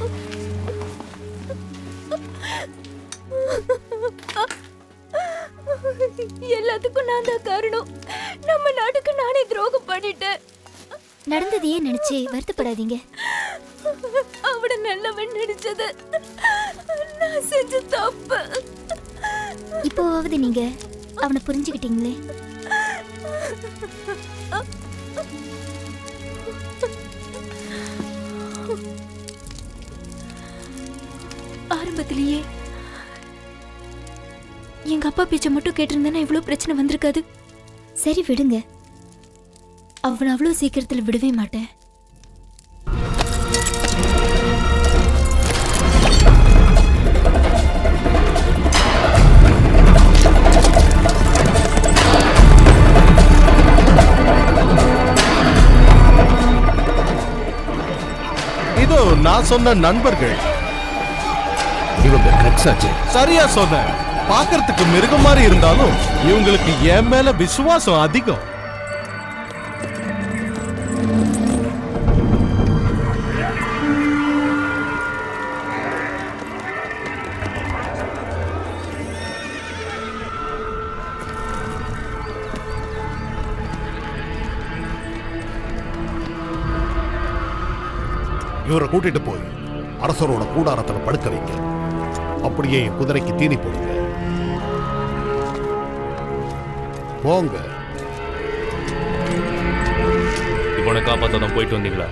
எல்லாத்துக்கும் நான் தான் காரணம். நம்ம நாட்டுக்கு நானே துரோகம் பண்ணிட்டேன். நடந்ததையே நினைச்சு வருத்தப்படாதீங்க. அவட நல்லவன் நினைச்சது நான் செஞ்ச தப்பு. இப்போவாவது நீங்க அவனை புரிஞ்சுக்கிட்டீங்களே. ஆரம்பத்திலேயே எங்க அப்பா பேச்ச மட்டும் கேட்டிருந்தேன்னா இவ்வளவு பிரச்சனை வந்திருக்காது. சரி விடுங்க, அவன் அவ்வளவு சீக்கிரத்தில் விடவே மாட்டேன். இதோ நான் சொன்ன நண்பர்கள். இவங்க கட்சாச்சு. சரியா சொன்ன. பார்க்கறதுக்கு மிருகம் மாதிரி இருந்தாலும் இவங்களுக்கு என் மேல விசுவாசம் அதிகம். இவரை கூட்டிட்டு போய் அரசரோட கூடாரத்துல படுக்க வைங்க. அப்படியே என் குதிரைக்கு தீனி போடுங்க. போங்க. இவனை காப்பாத்தான் போயிட்டு வந்தீங்களா?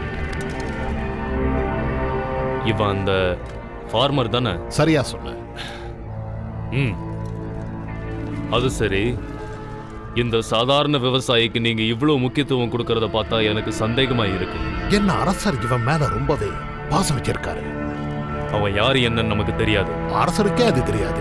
இவன் அந்த ஃபார்மர் தானே? சரியா சொன்ன. ம், அது சரி. இந்த சாதாரண விவசாயிக்கு நீங்க இவ்வளவு முக்கியத்துவம் கொடுக்கறத பார்த்தா எனக்கு சந்தேகமா இருக்கு. என்ன அரசர் இவன் மேல ரொம்பவே பாசம் வச்சிருக்காரு. அவன் யாரு என்னன்னு நமக்கு தெரியாது. அரசருக்கே அது தெரியாது.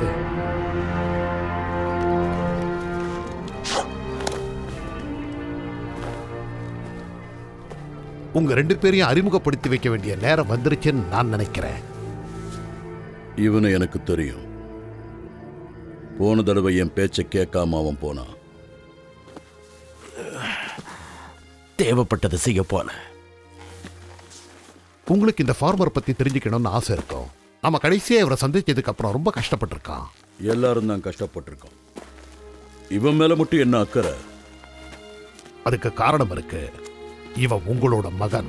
உங்க ரெண்டு பேரையும் அறிமுகப்படுத்தி வைக்க வேண்டிய நேரம் வந்துருச்சுன்னு நான் நினைக்கிறேன். இவனை எனக்கு தெரியும். போன தடவை என் பேச்சை கேட்காம அவன் போனான். தேவைப்பட்டதை செய்ய போன. உங்களுக்கு இந்த ஃபார்மர் பத்தி தெரிஞ்சுக்கணும்னு ஆசை இருக்கும். நம்ம கடைசியா இவரை சந்திச்சதுக்கு அப்புறம் ரொம்ப கஷ்டப்பட்டிருக்கான். எல்லாரும் தான் கஷ்டப்பட்டிருக்கோம். இவன் மேல மட்டும் என்ன அக்கறை? அதுக்கு காரணம் இருக்கு. இவன் உங்களோட மகன்.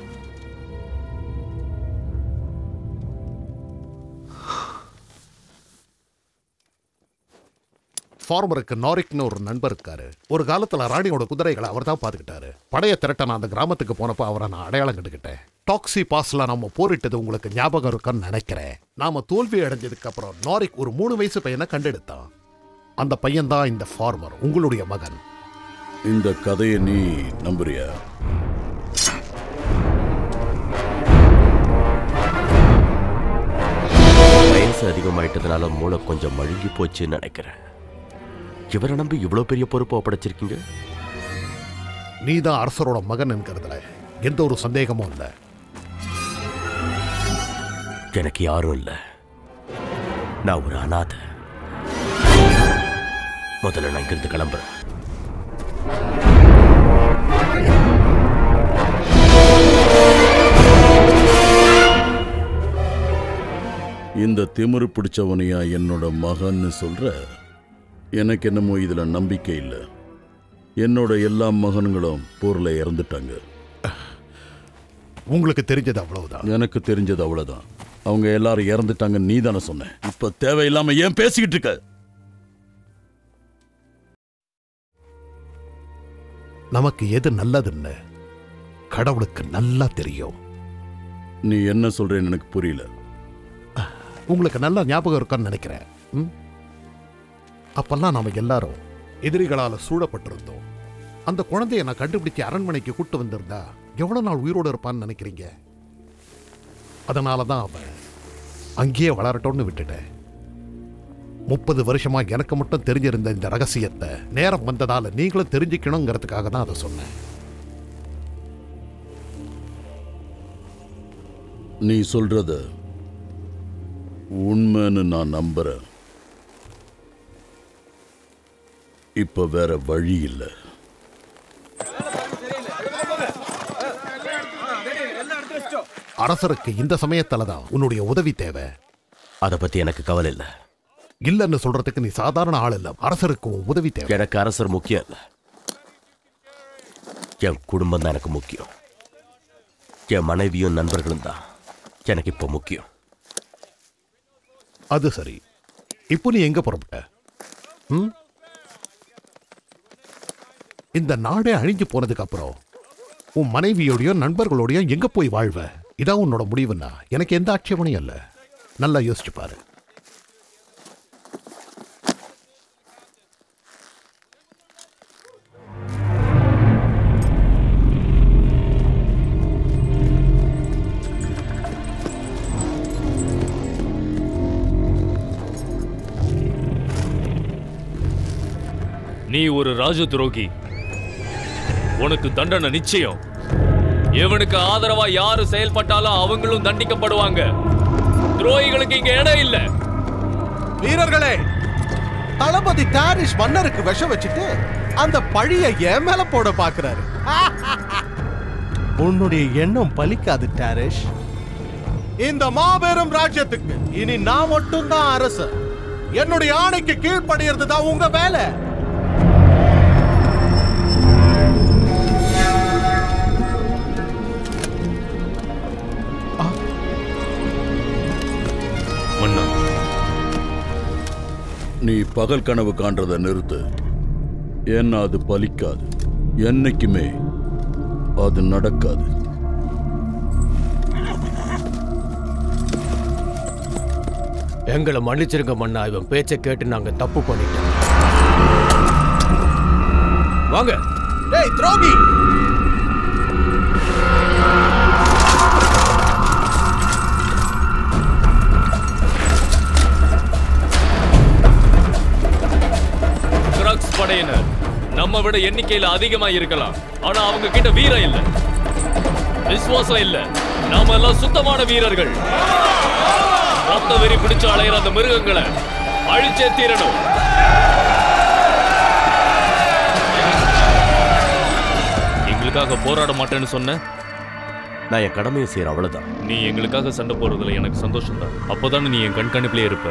ஃபார்மருக்கு நாரிக்னு ஒரு நண்பர் இருக்காரு. ஒரு காலத்துல ராணியோட குதிரைகளை அவர் தான் பார்த்துக்கிட்டாரு. படைய திரட்ட நான் அந்த கிராமத்துக்கு போனப்போ அவரை நான் அடையாளம் கண்டுக்கிட்டேன். டாக்ஸி பாஸ்ல நம்ம போரிட்டது உங்களுக்கு ஞாபகம் இருக்குன்னு நினைக்கிறேன். நாம தோல்வி அடைஞ்சதுக்கு அப்புறம் நாரிக் ஒரு மூணு வயசு பையனை கண்டெடுத்தான். அந்த பையன் தான் இந்த ஃபார்மர், உங்களுடைய மகன். இந்த கதையை நீ நம்புறியா? வயசு அதிகமாயிட்டதுனால மூளை கொஞ்சம் மழுங்கி போச்சுன்னு நினைக்கிறேன். இவரை நம்பி இவ்வளவு பெரிய பொறுப்பு ஒப்படைச்சிருக்கீங்க. நீ தான் அரசரோட மகன் என்கிறதுல எந்த ஒரு சந்தேகமும் இல்லை. எனக்கு யாரும் இல்லை. நான் ஒரு அநாதை. முதல்ல நான் இங்கிருந்து கிளம்புறேன். இந்த திமிரு பிடிச்சவனையா என்னோட மகன்னு சொல்ற? எனக்கு என்னமோ இதுல நம்பிக்கை இல்லை. என்னோட எல்லா மகன்களும் போர்ல இறந்துட்டாங்க. உங்களுக்கு தெரிஞ்சது அவ்வளவுதான். எனக்கு தெரிஞ்சது அவ்வளவுதான். அவங்க எல்லாரும் இறந்துட்டாங்க. நீ தானே சொன்ன. இப்ப தேவையில்லாம ஏன் பேசிக்கிட்டு இருக்க? நமக்கு எது நல்லதுன்னு கடவுளுக்கு நல்லா தெரியும். நீ என்ன சொல்றேன்னு எனக்கு புரியல. உங்களுக்கு நல்ல ஞாபகம் இருக்கான்னு நினைக்கிறேன். அப்பெல்லாம் நாம எல்லாரும் எதிரிகளால சூழப்பட்டிருந்தோம். அந்த குழந்தைய நான் கண்டுபிடிச்சு அரண்மனைக்கு கூட்டு வந்திருந்தா எவ்வளவு நாள் உயிரோடு இருப்பான்னு நினைக்கிறீங்க? அதனாலதான் அவன் அங்கேயே வளரட்டும்னு விட்டுட்டேன். முப்பது வருஷமா எனக்கு மட்டும் தெரிஞ்சிருந்த இந்த ரகசியத்தை நேரம் வந்ததால நீங்களும் தெரிஞ்சுக்கணுங்கிறதுக்காக தான் அதை சொன்னேன். நீ சொல்றத உண்மைன்னு நான் நம்புறேன். இப்ப வேற வழி இல்லை. அரசருக்கு இந்த சமயத்துல தான் உன்னுடைய உதவி தேவை. அதை பத்தி எனக்கு கவலை இல்லை. இல்லன்னு சொல்றதுக்கு நீ சாதாரண ஆள் இல்ல. அரசருக்கு உதவி தேவை. எனக்கு அரசர் முக்கியம் இல்லை. என் குடும்பம் தான் எனக்கு முக்கியம். என் மனைவியும் நண்பர்களும் தான் எனக்கு இப்போ முக்கியம். அது சரி. இப்போ நீ எங்க புறப்பட்ட? ம்? இந்த நாடே அழிஞ்சு போனதுக்கு அப்புறம் உன் மனைவியோடய நண்பர்களோடய எங்க போய் வாழ்வ? இதான் உன்னோட முடிவுன்னா எனக்கு எந்த ஆட்சேபனையும் இல்லை. நல்லா யோசிச்சு பாரு. நீ ஒரு ராஜ துரோகி. உனக்கு தண்டனை நிச்சயம். இவனுக்கு ஆதரவா யாரு செயல்பட்டாலும் அவங்களும் தண்டிக்கப்படுவாங்க. துரோகிகளுக்கு இங்க இடம் இல்ல. வீரர்களே, தளபதி டாரிஷ் மன்னருக்கு விஷம் வச்சுட்டு அந்த பழிய என் மேல போட பாக்குறாரு. உன்னுடைய எண்ணம் பலிக்காது டாரிஷ். இந்த மாபெரும் ராஜ்யத்துக்கு இனி நான் மட்டும் தான் அரசர். என்னுடைய ஆணைக்கு கீழ்ப்படியறது தான் உங்க வேலை. நீ பகல் கனவு காண்றத நிறுத்து. ஏன்னா அது பலிக்காது. என்னைக்குமே அது நடக்காது. எங்களை மன்னிச்சிருங்க மன்னா. இவன் பேச்சை கேட்டு நாங்க தப்பு பண்ணிட்டோம். வாங்க. டேய் துரோகி! கிராக்ஸ் படையினர் நம்ம விட எண்ணிக்கையில அதிகமா இருக்கலாம், ஆனா அவங்க கிட்ட வீரம் இல்ல, விசுவாசம் இல்ல. நாம எல்லாம் சுத்தமான வீரர்கள். ரத்த வெறி பிடிச்சு அலையிற அந்த மிருகங்களை அழிச்சே தீரணும். எங்களுக்காக போராட மாட்டேன்னு சொன்ன, நான் என் கடமையை செய்யறேன், அவ்வளவுதான். நீ எங்களுக்காக சண்டை போடுறதுல எனக்கு சந்தோஷம் தான். அப்போதானே நீ என் கண்காணிப்பிலே இருப்ப.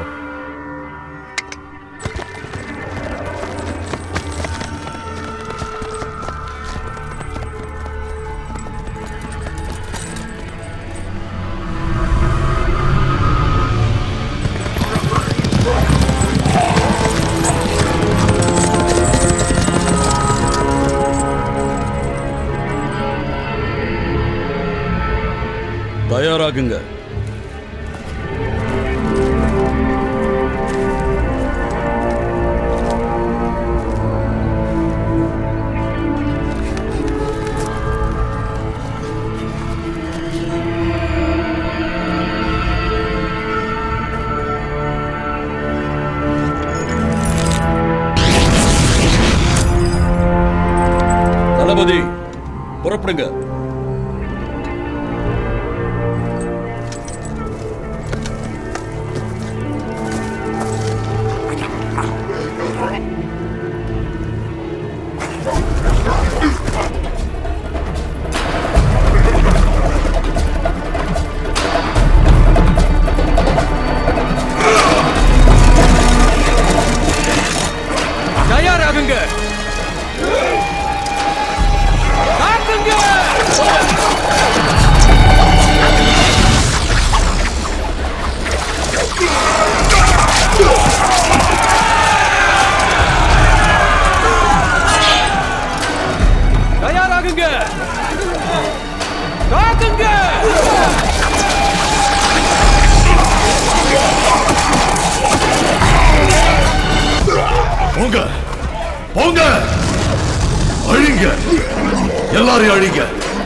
தயாராகுங்க. தளபதி புறப்படுங்க. தயாராகுங்க. தயாராகுங்க. தாக்குங்க. போங்க போங்க, அழிங்க, எல்லாரையும் அழிங்க.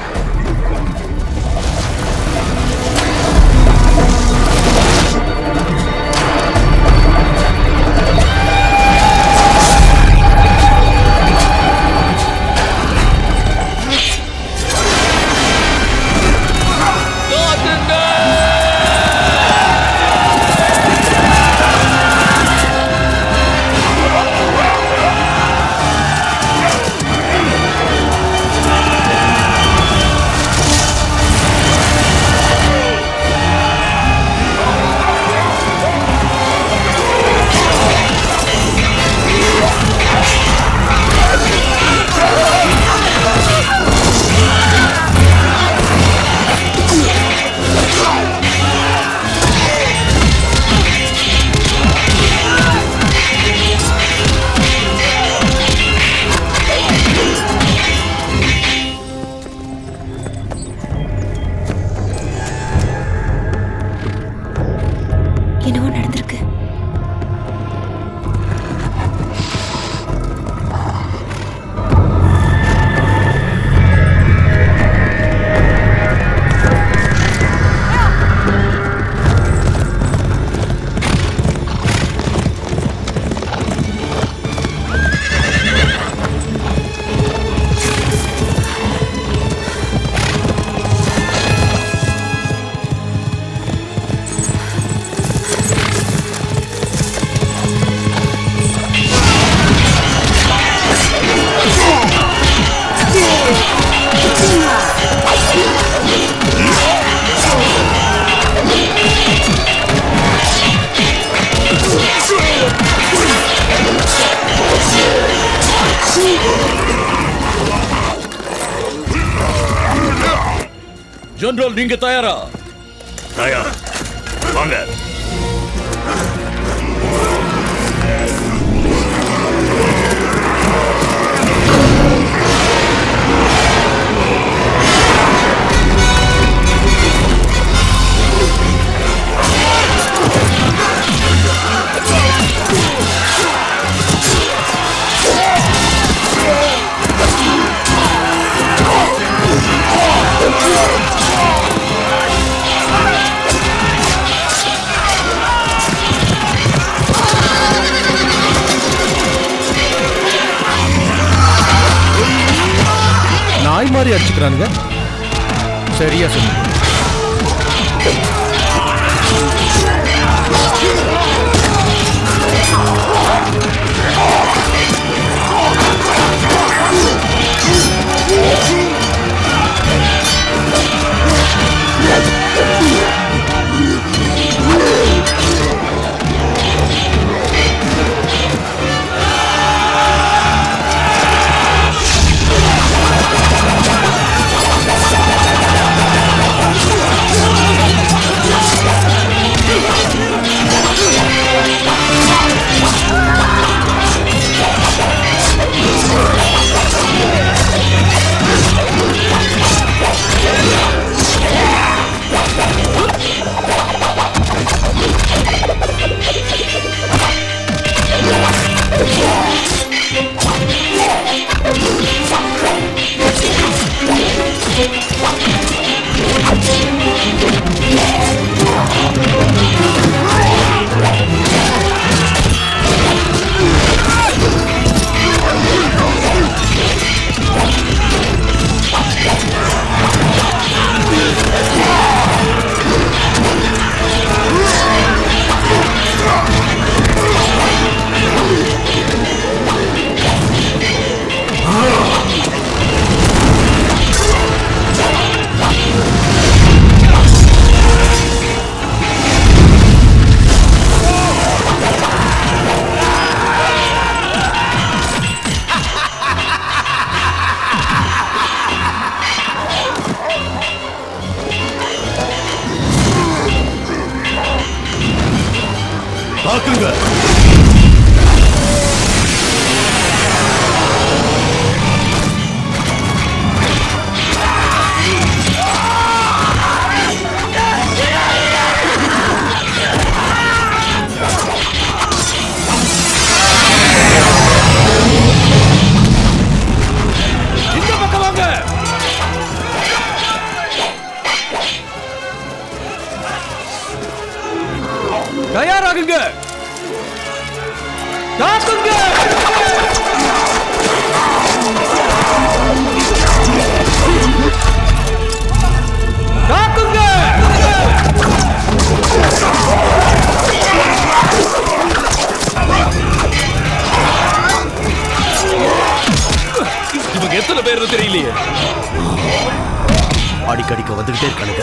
ஜெனரல், நீங்க தயாரா? தயார். வாங்க. நாய் மாதிரி அடிச்சுக்கிறானுங்க. சரியா சொன்னீங்க. தயாராகுங்க. தாக்குங்க. தாக்குங்க. இவங்க எத்தனை பேர் தெரியலையே. அடிக்கடிக்க வந்துகிட்டே இருக்கானுங்க.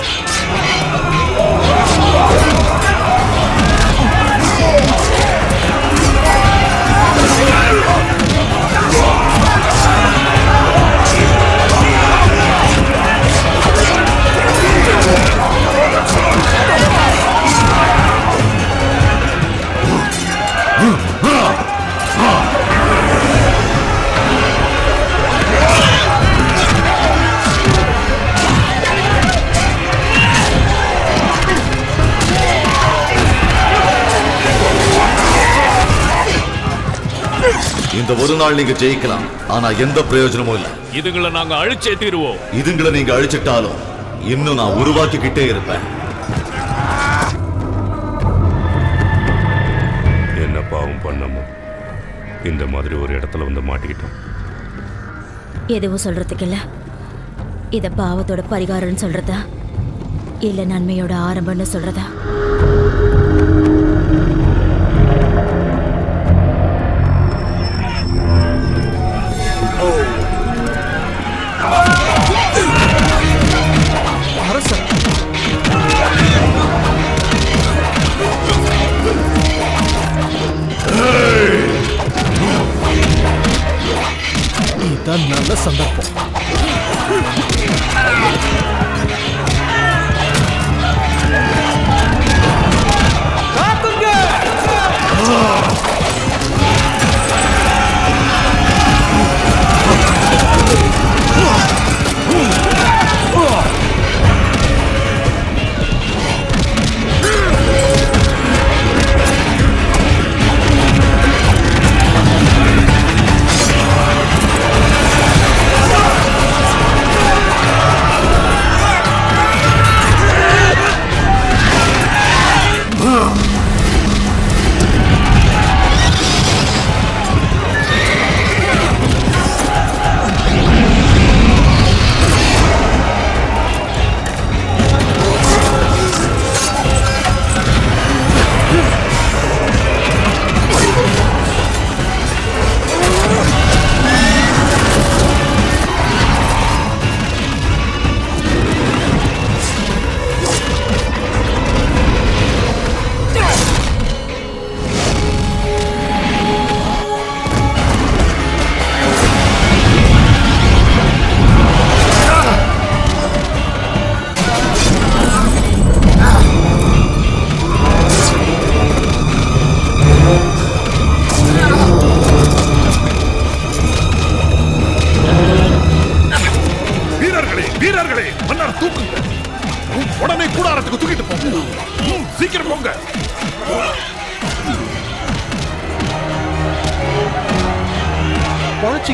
இந்த ஒரு நாள் நீங்க ஜெயிக்கலாம், ஆனா எந்த பிரயோஜனமும் இல்ல. இதுங்களை நாங்க அழிச்சே தீருவோம். இதுங்களை நீங்க அழிச்சிட்டாலும் இன்னும் நான் உருவாக்கிக்கிட்டே இருப்பேன். என்ன பாவம் பண்ணமோ இந்த மாதிரி ஒரு இடத்துல வந்து மாட்டிக்கிட்டோம். எதுவும் சொல்றதுக்கு இல்ல. இத பாவத்தோட பரிகாரம்னு சொல்றதா இல்ல நன்மையோட ஆரம்பம்னு சொல்றதா? இதுதான் நல்ல சந்தர்ப்பம்.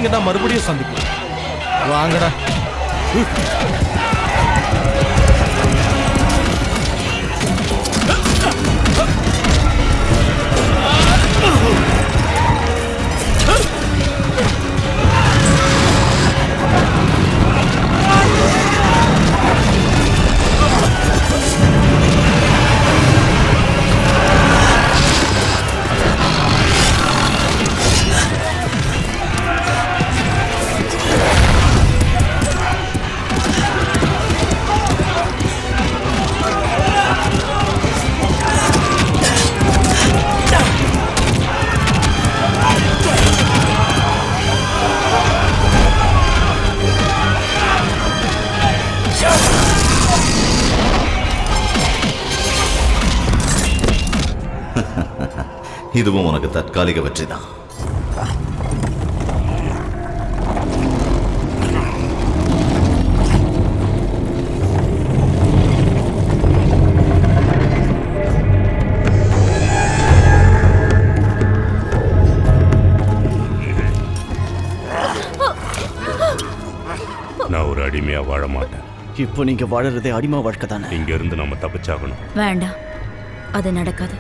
வந்தீங்கன்னா மறுபடியும் சந்திக்கலாம். வாங்கடா. இதுவும் உனக்கு தற்காலிக வெற்றி தான். நான் ஒரு அடிமையா வாழ மாட்டேன். இப்போ நீங்க வாழறதே அடிமை வாழ்க்கை தானே. இங்க இருந்து நம்ம தப்பிச்சாகணும். வேண்டாம், அது நடக்காது.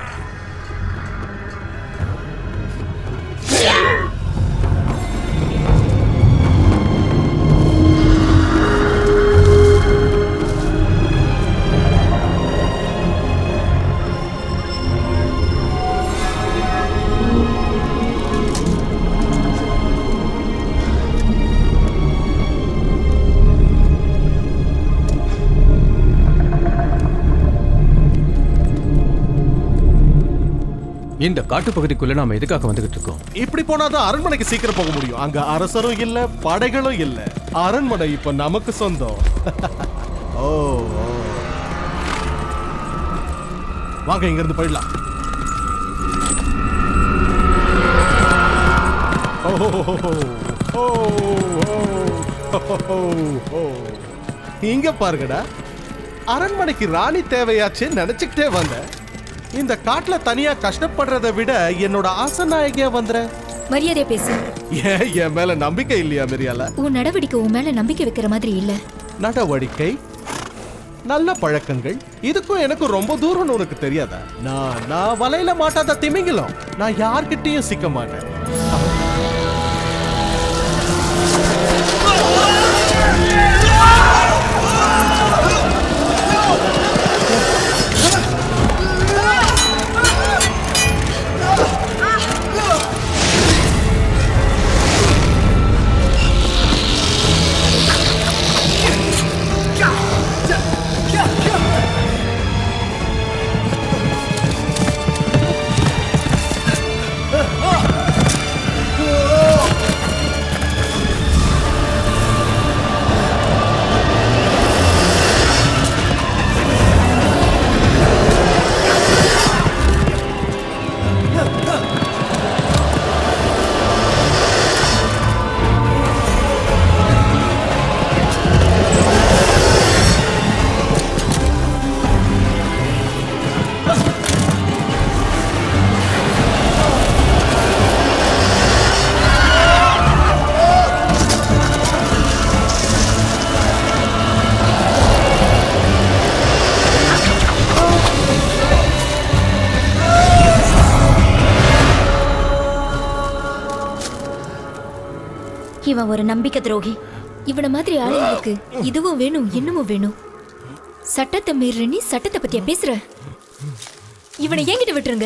இந்த காட்டுப்பகுதிக்குள்ள நாம எதுக்காக வந்துகிட்டு இருக்கோம்? இப்படி போனாதான் அரண்மனைக்கு சீக்கிரம் போக முடியும். அங்க அரசரும் இல்ல, படைகளும் இல்ல. அரண்மனை இப்ப நமக்கு சொந்தம். ஓ வாங்க, இங்க இருந்து போயிடலாம். இங்க பாருங்கடா, அரண்மனைக்கு ராணி தேவையாச்சு நினைச்சுக்கிட்டே வந்த. இந்த காட்டுல தனியா கஷ்டப்படுறதை விட என்னோட ஆசநாயகியா வந்துற. மரியாதை பேசு. ஏன் என் மேல நம்பிக்கை இல்லையா மெரியால? உன் நடவடிக்கை உன் மேல நம்பிக்கை வைக்கிற மாதிரி இல்ல. நடவடிக்கை, நல்ல பழக்கங்கள், இதுக்கும் எனக்கும் ரொம்ப தூரம் உனக்கு தெரியாதா? நான் நான் வலையில மாட்டாத திமிங்கலம். நான் யார்கிட்டயும் சிக்க மாட்டேன். இவன் ஒரு நம்பிக்கை துரோகி. இவன மாதிரி ஆளுங்களுக்கு இதுவும் வேணும் இன்னமும் வேணும். சட்டத்தை மீறி நீ சட்டத்தை பத்தியா பேசுற? இவனை என்கிட்ட விட்டுருங்க.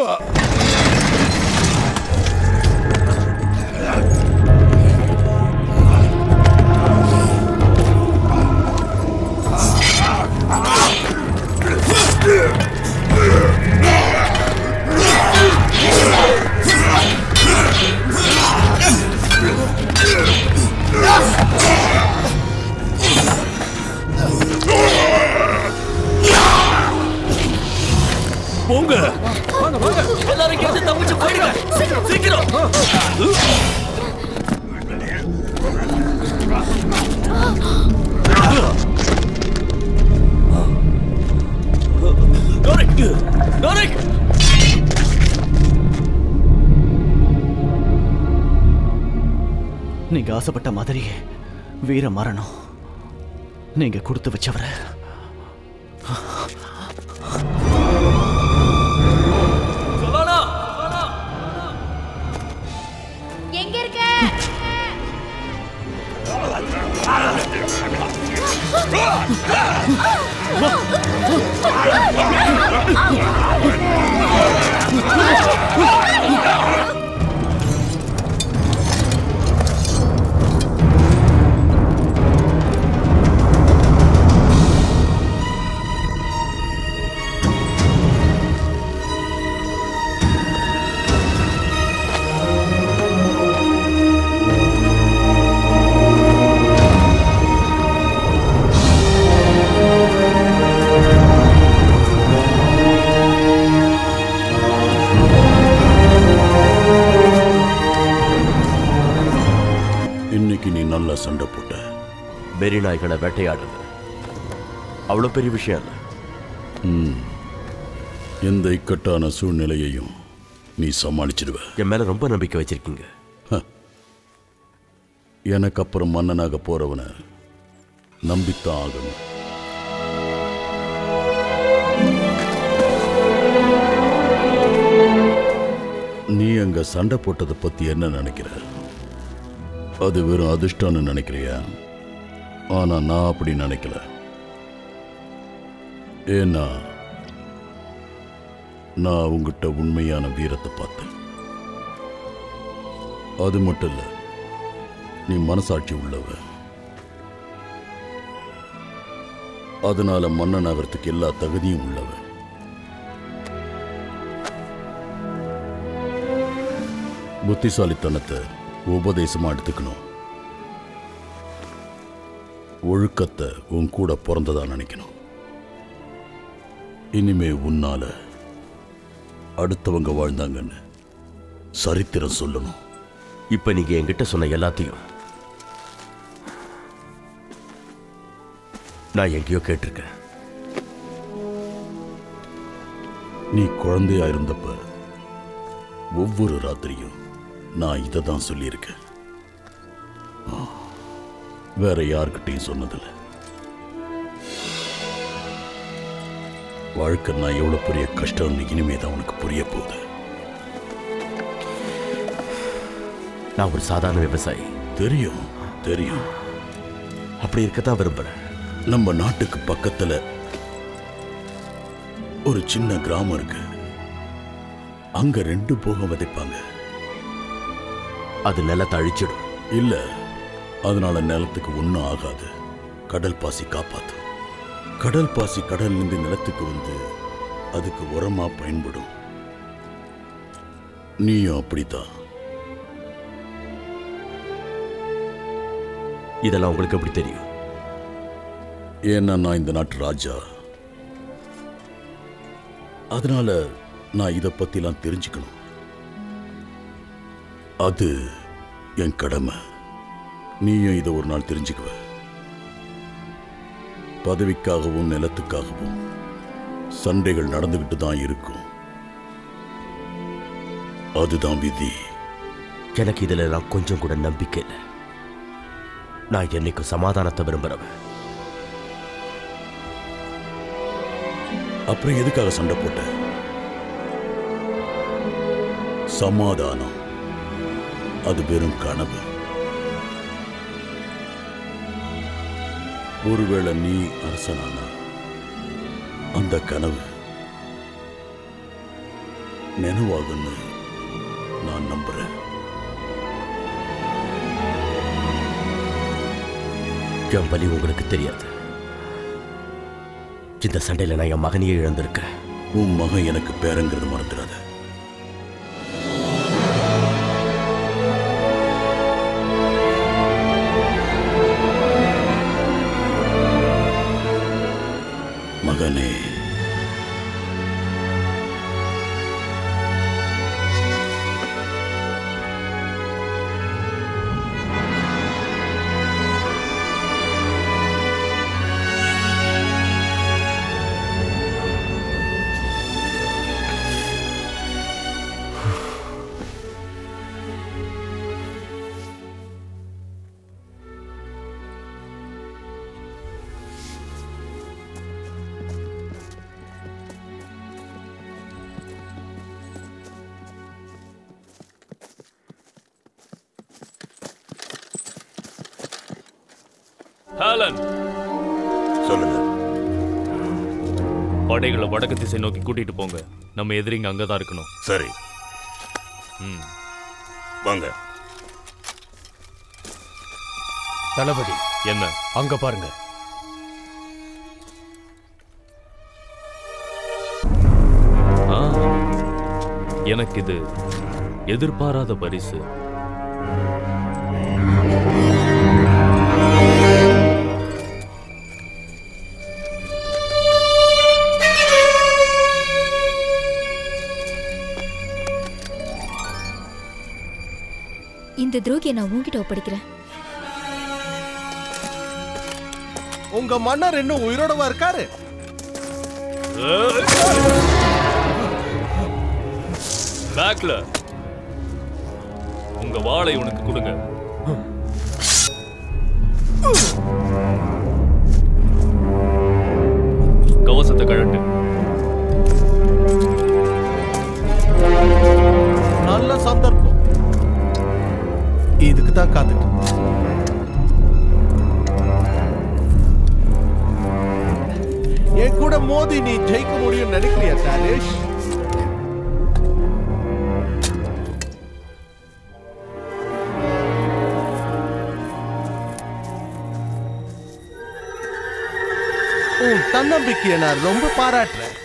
போங்க, வாங்க வாங்க, எல்லாரும் இங்க இருந்து தப்பிச்சு போயிடுங்க. சீக்கிரம். டோரிக், டோரிக். ஆசைப்பட்ட மாதிரி வீர மரணம் நீங்க கொடுத்து வச்சவர. எங்க இருக்க? நல்லா சண்டை போட்ட. வெறி நாய்களை வேட்டையாடுறது அவ்வளோ பெரிய விஷயம் இல்லை. ம், எந்த இக்கட்டான சூழ்நிலையையும் நீ சமாளிச்சிடுவ. என் மேல ரொம்ப நம்பிக்கை வச்சிருக்கீங்க. எனக்கு அப்புறம் மன்னனாக போறவனை நம்பித்தான் ஆகணும். நீ அங்க சண்டை போட்டதை பத்தி என்ன நினைக்கிற? அது வெறும் அதிர்ஷ்டம்னு நினைக்கிறியா? ஆனா நான் அப்படி நினைக்கல. ஏன்னா நான் உங்ககிட்ட உண்மையான வீரத்தை பார்த்தேன். அது மட்டும் இல்ல, நீ மனசாட்சி உள்ளவ. அதனால மன்னன் ஆகிறதுக்கு எல்லா தகுதியும் உள்ளவ. புத்திசாலித்தனத்தை உபதேசமா எடுத்துக்கணும். ஒழுக்கத்தை உன் கூட பிறந்ததா நினைக்கணும். இனிமே உன்னால அடுத்தவங்க வாழ்ந்தாங்கன்னு சரித்திரம் சொல்லணும். இப்ப நீங்க என்கிட்ட சொன்ன எல்லாத்தையும் நான் எங்கேயோ கேட்டிருக்கேன். நீ குழந்தையா இருந்தப்ப ஒவ்வொரு ராத்திரியும் நான் இதை தான் சொல்லியிருக்கேன். வேற யாருக்கிட்டையும் சொன்னதில்லை. வாழ்க்கை நான் எவ்வளவு பெரிய கஷ்டம்னு இனிமே தான் உனக்கு புரிய போகுது. நான் ஒரு சாதாரண விவசாயி. தெரியும் தெரியும். அப்படி இருக்கத்தான் விரும்புறேன். நம்ம நாட்டுக்கு பக்கத்துல ஒரு சின்ன கிராமம் இருக்கு. அங்க ரெண்டு போகம் விதைப்பாங்க. அது நிலத்தை அழிச்சிடும். இல்ல, அதனால நிலத்துக்கு ஒன்றும் ஆகாது. கடல் பாசி காப்பாத்தும். கடல் பாசி கடல்ல இருந்து நிலத்துக்கு வந்து அதுக்கு உரமா பயன்படும். நீயும் அப்படித்தான். இதெல்லாம் உங்களுக்கு எப்படி தெரியும்? ஏன்னா நான் இந்த நாட்டு ராஜா. அதனால நான் இதை பத்திலாம் தெரிஞ்சுக்கணும். அது என் கடமை. நீயும் இதை ஒரு நாள் தெரிஞ்சுக்குவ. பதவிக்காகவும் நிலத்துக்காகவும் சண்டைகள் நடந்துகிட்டு தான் இருக்கும். அதுதான் விதி. எனக்கு இதுல எல்லாம் கொஞ்சம் கூட நம்பிக்கை இல்லை. நான் என்னைக்கும் சமாதானத்தை விரும்புறவன். அப்புறம் எதுக்காக சண்டை போட்ட? சமாதானம் அது வெறும் கனவு. ஒருவேளை நீ அரசனானா அந்த கனவு நினைவாகுன்னு நான் நம்புறேன். என் பலி உங்களுக்கு தெரியாது. இந்த சண்டையில நான் என் மகனையே இழந்திருக்கேன். உன் மகன் எனக்கு பேரங்கிறது மறந்துடாத. மகனே, ஹேலன், சொல்லுங்க. படைகளை வடக்கு திசை நோக்கி கூட்டிட்டு போங்க. நம்ம எதிரிங்க அங்கதான் இருக்கணும். சரி. ம், வாங்க. தளபதி, என்ன அங்க பாருங்க. ஆ, எனக்கு இது எதிர்பாராத பரிசு. இந்த துரோகியை நான் உன்கிட்ட ஒப்படைக்கிறேன். உங்க மன்னர் இன்னும் உயிரோடவா இருக்காரு? பேக்ல உங்க வாளை உனக்கு கொடுங்க. கவசத்தை கழட்டு. நல்ல சந்தர்ப்பம். இதுக்கு தான் காத்துட்டு. என் கூட மோதி நீ ஜெயிக்க முடியும் நினைக்கிறியா தாலிஷ்? உன் தன்னம்பிக்கையை நான் ரொம்ப பாராட்டுறேன்.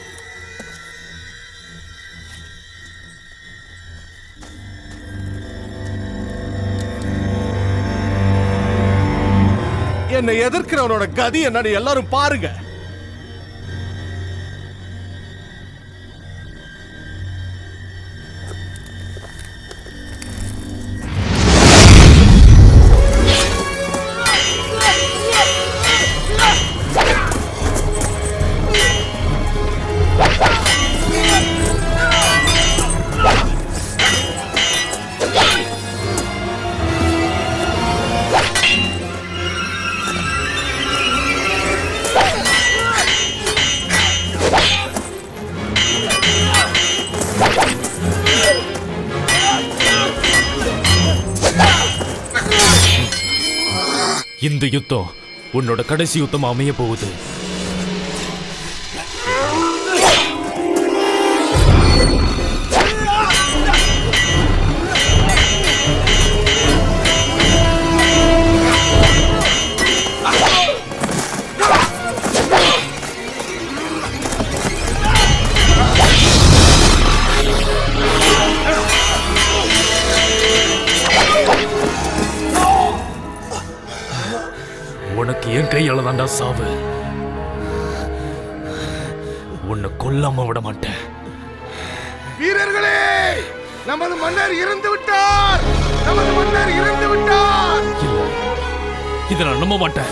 என்னை எதிர்க்கிறவனோட கதி என்னன்னு எல்லாரும் பாருங்க. இந்த யுத்தம் உன்னோட கடைசி யுத்தம் அமைய போகுது. உனக்கு என் கையால தாண்டா சாவு. உன்னை கொல்லாம விட மாட்டேன். வீரர்களே, நமது மன்னர் இறந்து விட்டார். நமது மன்னர் இறந்து விட்டார். இத நான் நம்ப மாட்டேன்.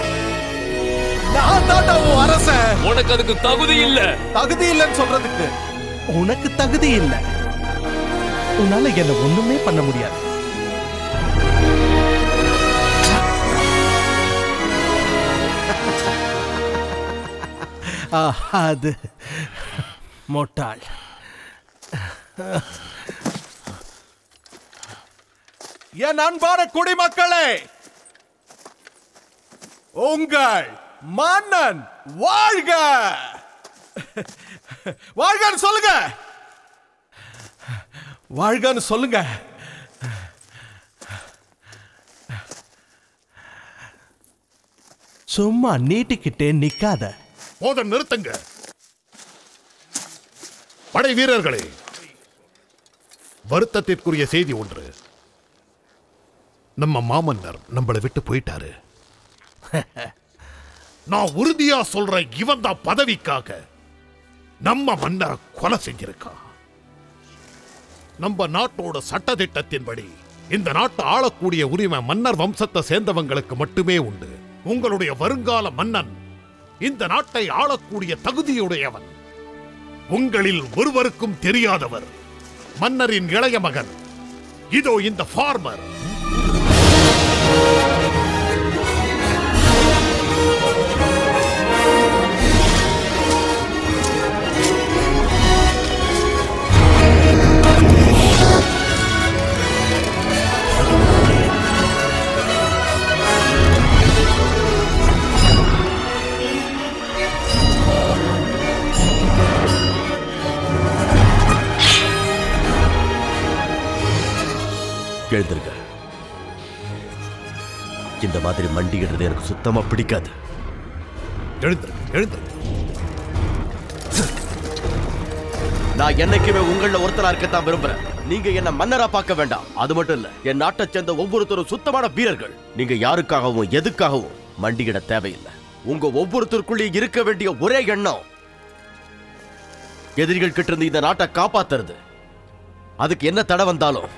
நான் தாண்டா உன் அரசன். உனக்கு அதுக்கு தகுதி இல்ல. தகுதி இல்லைன்னு சொல்றதுக்கு உனக்கு தகுதி இல்ல. உன்னால என்ன ஒண்ணுமே பண்ண முடியாது. அது மொட்டாள். என் அன்பான குடிமக்களே, உங்கள் மன்னன் வாழ்க. வாழ்கன்னு சொல்லுங்க. வாழ்கன்னு சொல்லுங்க. சும்மா நீட்டிக்கிட்டே நிக்காத. போதும், நிறுத்துங்க. படை வீரர்களே, வருத்தத்திற்குரிய செய்தி ஒன்று. நம்ம மாமன்னர் நம்மளை விட்டு போயிட்டாரு. நான் உறுதியா சொல்றேன், இவன் தான் பதவிக்காக நம்ம மன்னரை கொலை செஞ்சிருக்கான். நம்ம நாட்டோட சட்டதிட்டத்தின்படி இந்த நாட்டை ஆளக்கூடிய உரிமை மன்னர் வம்சத்தை சேர்ந்தவங்களுக்கு மட்டுமே உண்டு. உங்களுடைய வருங்கால மன்னன் இந்த நாட்டை ஆளக்கூடிய தகுதியுடையவன். உங்களில் ஒருவருக்கும் தெரியாதவர் மன்னரின் இளைய மகன். இதோ இந்த ஃபார்மர். எழுந்திருக்க. இந்த மாதிரி மண்டிக்கிறது எனக்கு சுத்தமா பிடிக்காது. எழுந்திரு எழுந்திரு. நான் என்னைக்குமே உங்கள ஒருத்தரா இருக்கத்தான் விரும்புறேன். நீங்க என்ன மன்னரா பார்க்க வேண்டாம். அது மட்டும் இல்ல, என் நாட்டை சேர்ந்த ஒவ்வொருத்தரும் சுத்தமான வீரர்கள். நீங்க யாருக்காகவும் எதுக்காகவும் மண்டியிட தேவையில்லை. உங்க ஒவ்வொருத்தருக்குள்ளேயும் இருக்க வேண்டிய ஒரே எண்ணம் எதிரிகள் கிட்ட இருந்து இந்த நாட்டை காப்பாத்துறது. அதுக்கு என்ன தடை வந்தாலும்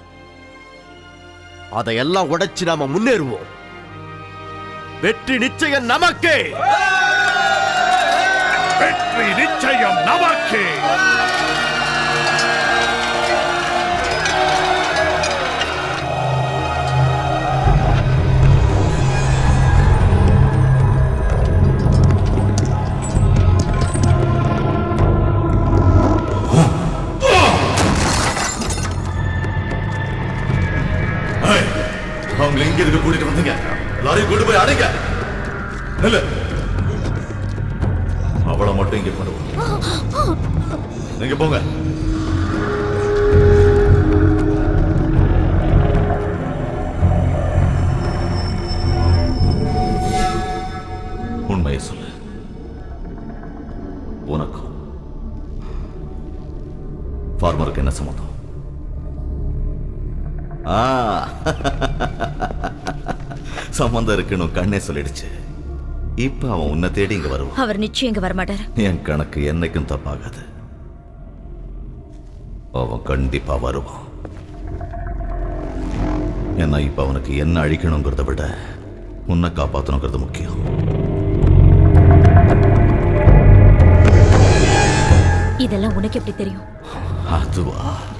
அதையெல்லாம் உடைச்சு நாம முன்னேறுவோம். வெற்றி நிச்சயம் நமக்கே. வெற்றி நிச்சயம் நமக்கே. அவங்க எங்க இருக்கு கூட்டிட்டு வந்தீங்க? லாரி கொண்டு போய் அடைங்க. இல்ல அவளை மட்டும் இங்க கொண்டு போ. நீங்க போங்க. உண்மையை சொல்லு. உனக்கும் ஃபார்மருக்கு என்ன சம்மந்தம்? சம்பந்தம் இருக்குன்னு கண்ணே சொல்லிடுச்சு. இப்ப அவன் உன்னை தேடி இங்க வருவான். அவர் நிச்சயம் இங்க வரமாட்டார். என் கணக்கு என்னைக்கும் தப்பாகாது. அவன் கண்டிப்பா வருவான். ஏன்னா இப்ப அவனுக்கு என்ன அழிக்கணுங்கிறத விட உன்னை காப்பாற்றணுங்கிறது முக்கியம். இதெல்லாம் உனக்கு எப்படி தெரியும்? அதுவா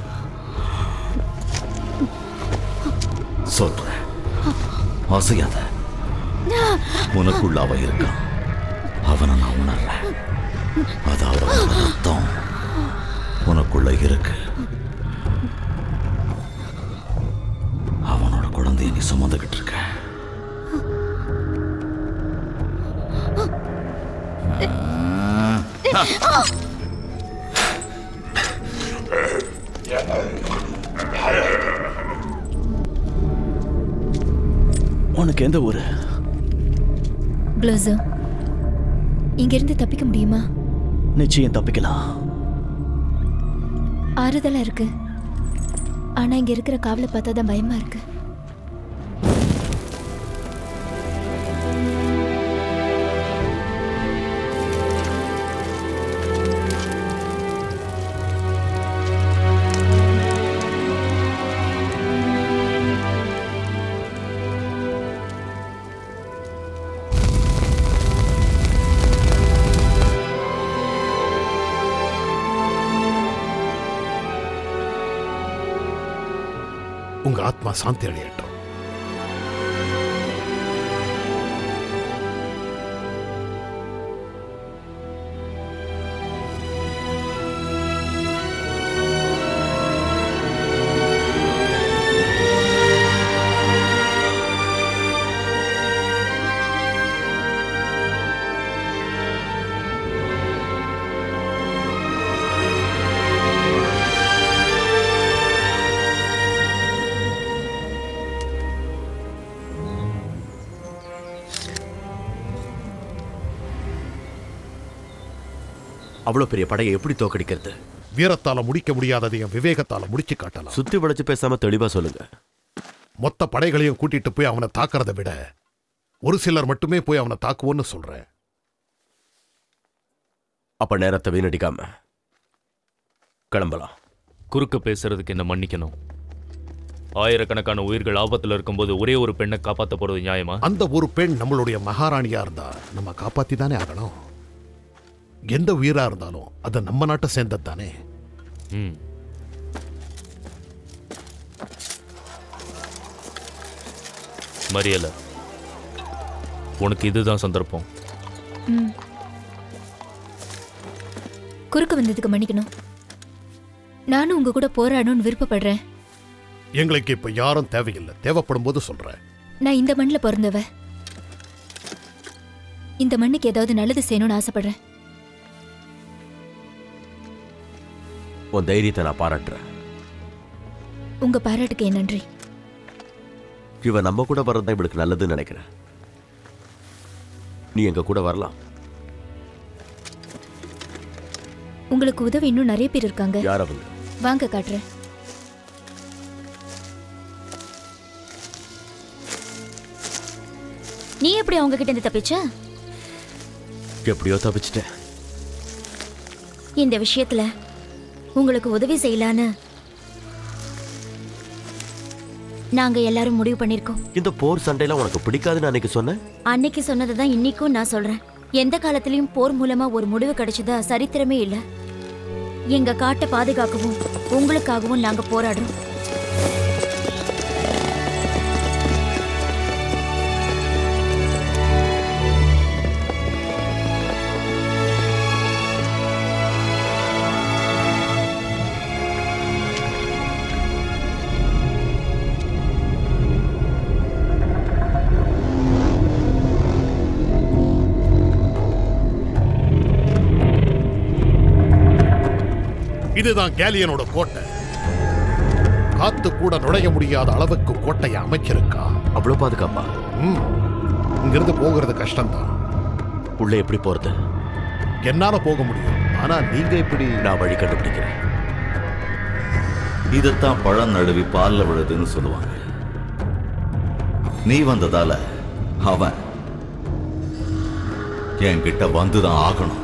சொல்றேன். அசையாத. உனக்குள்ள அவ இருக்கான். அவனை நான் உணர்றேன். அதாவது ரத்தம் உனக்குள்ள இருக்கு. அவனோட குழந்தைய நீ சுமந்துகிட்டு இருக்க. உனக்கு எந்த ஊரு? க்ளோசோ. இங்கிருந்து தப்பிக்க முடியுமா? நிச்சயம் தப்பிக்கலாம். ஆறுதலா இருக்கு. ஆனா இங்க இருக்கிற காவலை பார்த்தா தான் பயமா இருக்கு. உங்க ஆத்மா சாந்தி அடையட்டும். அவ்வளவு பெரிய படையை எப்படி தோக்கடிக்கிறது? வீரத்தால முடிக்க முடியாததையும் விவேகத்தால முடிச்சு காட்டலாம். சுத்தி வளைச்சு பேசாம தெளிவா சொல்லுங்க. மொத்த படைகளையும் கூட்டிட்டு போய் அவனை தாக்குறதை விட ஒரு சிலர் மட்டுமே போய் அவனை தாக்குவோன்னு சொல்றேன். அப்ப நேரத்தை வீணடிக்காம கிளம்பலாம். குறுக்க பேசுறதுக்கு என்ன மன்னிக்கணும். ஆயிரக்கணக்கான உயிர்கள் ஆபத்துல இருக்கும்போது ஒரே ஒரு பெண்ணை காப்பாற்ற போறது நியாயமா? அந்த ஒரு பெண் நம்மளுடைய மகாராணியா இருந்தா நம்ம காப்பாத்தி தானே ஆகணும். எந்த உயிரா இருந்தாலும் அது நம்ம நாட்டை சேர்ந்தது தானே. மரியல, உனக்கு இதுதான் சந்தர்ப்பம். குறுக்க வந்ததுக்கு மன்னிக்கணும். நானும் உங்க கூட போராடணும்னு விருப்பப்படுறேன். எங்களுக்கு இப்ப யாரும் தேவையில்லை. தேவைப்படும் போது சொல்றேன். நான் இந்த மண்ணில் பிறந்தவ. இந்த மண்ணுக்கு ஏதாவது நல்லது செய்யணும்னு ஆசைப்படுறேன். உன் தைரியத்தை நான் பாராட்டுறேன். உங்க பாராட்டுக்கு என் நன்றி. இவ நம்ம கூட வர்றதுதான் இவளுக்கு நல்லதுன்னு நினைக்கிறேன். நீ எங்க கூட வரலாம். உங்களுக்கு உதவி இன்னும் நிறைய பேர் இருக்காங்க. யார் அவங்க? வாங்க காட்டுறேன். நீ எப்படி அவங்க கிட்ட இருந்து தப்பிச்ச? எப்படியோ தப்பிச்சிட்டேன். இந்த விஷயத்துல உங்களுக்கு உதவி செய்யலான்னு நாங்க எல்லாரும் முடிவு பண்ணிருக்கோம். இந்த போர் சண்டையில உனக்கு பிடிக்காதுன்னு அன்னைக்கு சொன்னேன். அன்னைக்கு சொன்னதுதான் இன்னைக்கும் நான் சொல்றேன். எந்த காலத்திலயும் போர் மூலமா ஒரு முடிவு கிடைச்சதா சரித்திரமே இல்ல. எங்க காட்டை பாதுகாக்கவும் உங்களுக்காகவும் நாங்க போராடுறோம். இதுதான் கேலியனோட கோட்டை. காத்து கூட நுழைய முடியாத அளவுக்கு கோட்டையை அமைச்சிருக்கா. அவ்வளவு பாதுகாப்பா? ம், இங்கிருந்து போகிறது கஷ்டம்தான். உள்ள எப்படி போறது? என்னால போக முடியும், ஆனா நீங்க எப்படி? நான் வழி கண்டுபிடிக்கிறேன். இதத்தான் பழம் நழுவி பால்ல விழுதுன்னு சொல்லுவாங்க. நீ வந்ததால அவன் என்கிட்ட வந்துதான் ஆகணும்.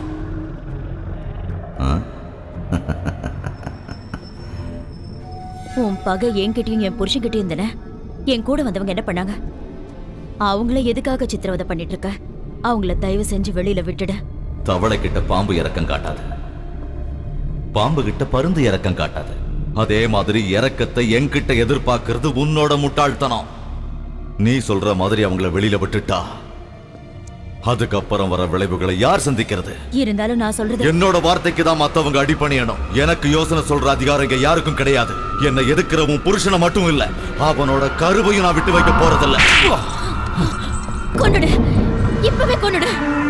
உன் பகை என்கிட்டயும் என் புருஷன்கிட்டயும் தானே. என் கூட வந்தவங்க என்ன பண்ணாங்க? அவங்கள எதுக்காக சித்திரவதை பண்ணிட்டு இருக்க? அவங்கள தயவு செஞ்சு வெளியில விட்டுட. தவளை கிட்ட பாம்பு இறக்கம் காட்டாது, பாம்பு கிட்ட பருந்து இறக்கம் காட்டாது. அதே மாதிரி இறக்கத்தை என்கிட்ட எதிர்பார்க்கிறது உன்னோட முட்டாள்தனம். நீ சொல்ற மாதிரி அவங்கள வெளியில விட்டுட்டா அதுக்கப்புறம் வர விளைவுகளை யார் சந்திக்கிறது? இருந்தாலும் நான் சொல்றது, என்னோட வார்த்தைக்கு தான் மத்தவங்க அடிபணியணும். எனக்கு யோசனை சொல்ற அதிகாரம் இங்க யாருக்கும் கிடையாது. என்னை எதுக்குற உன் புருஷனை மட்டும் இல்ல, அவனோட கருவையும் நான் விட்டு வைக்க போறதில்ல. கொன்னுடு, இப்பவே கொன்னுடு.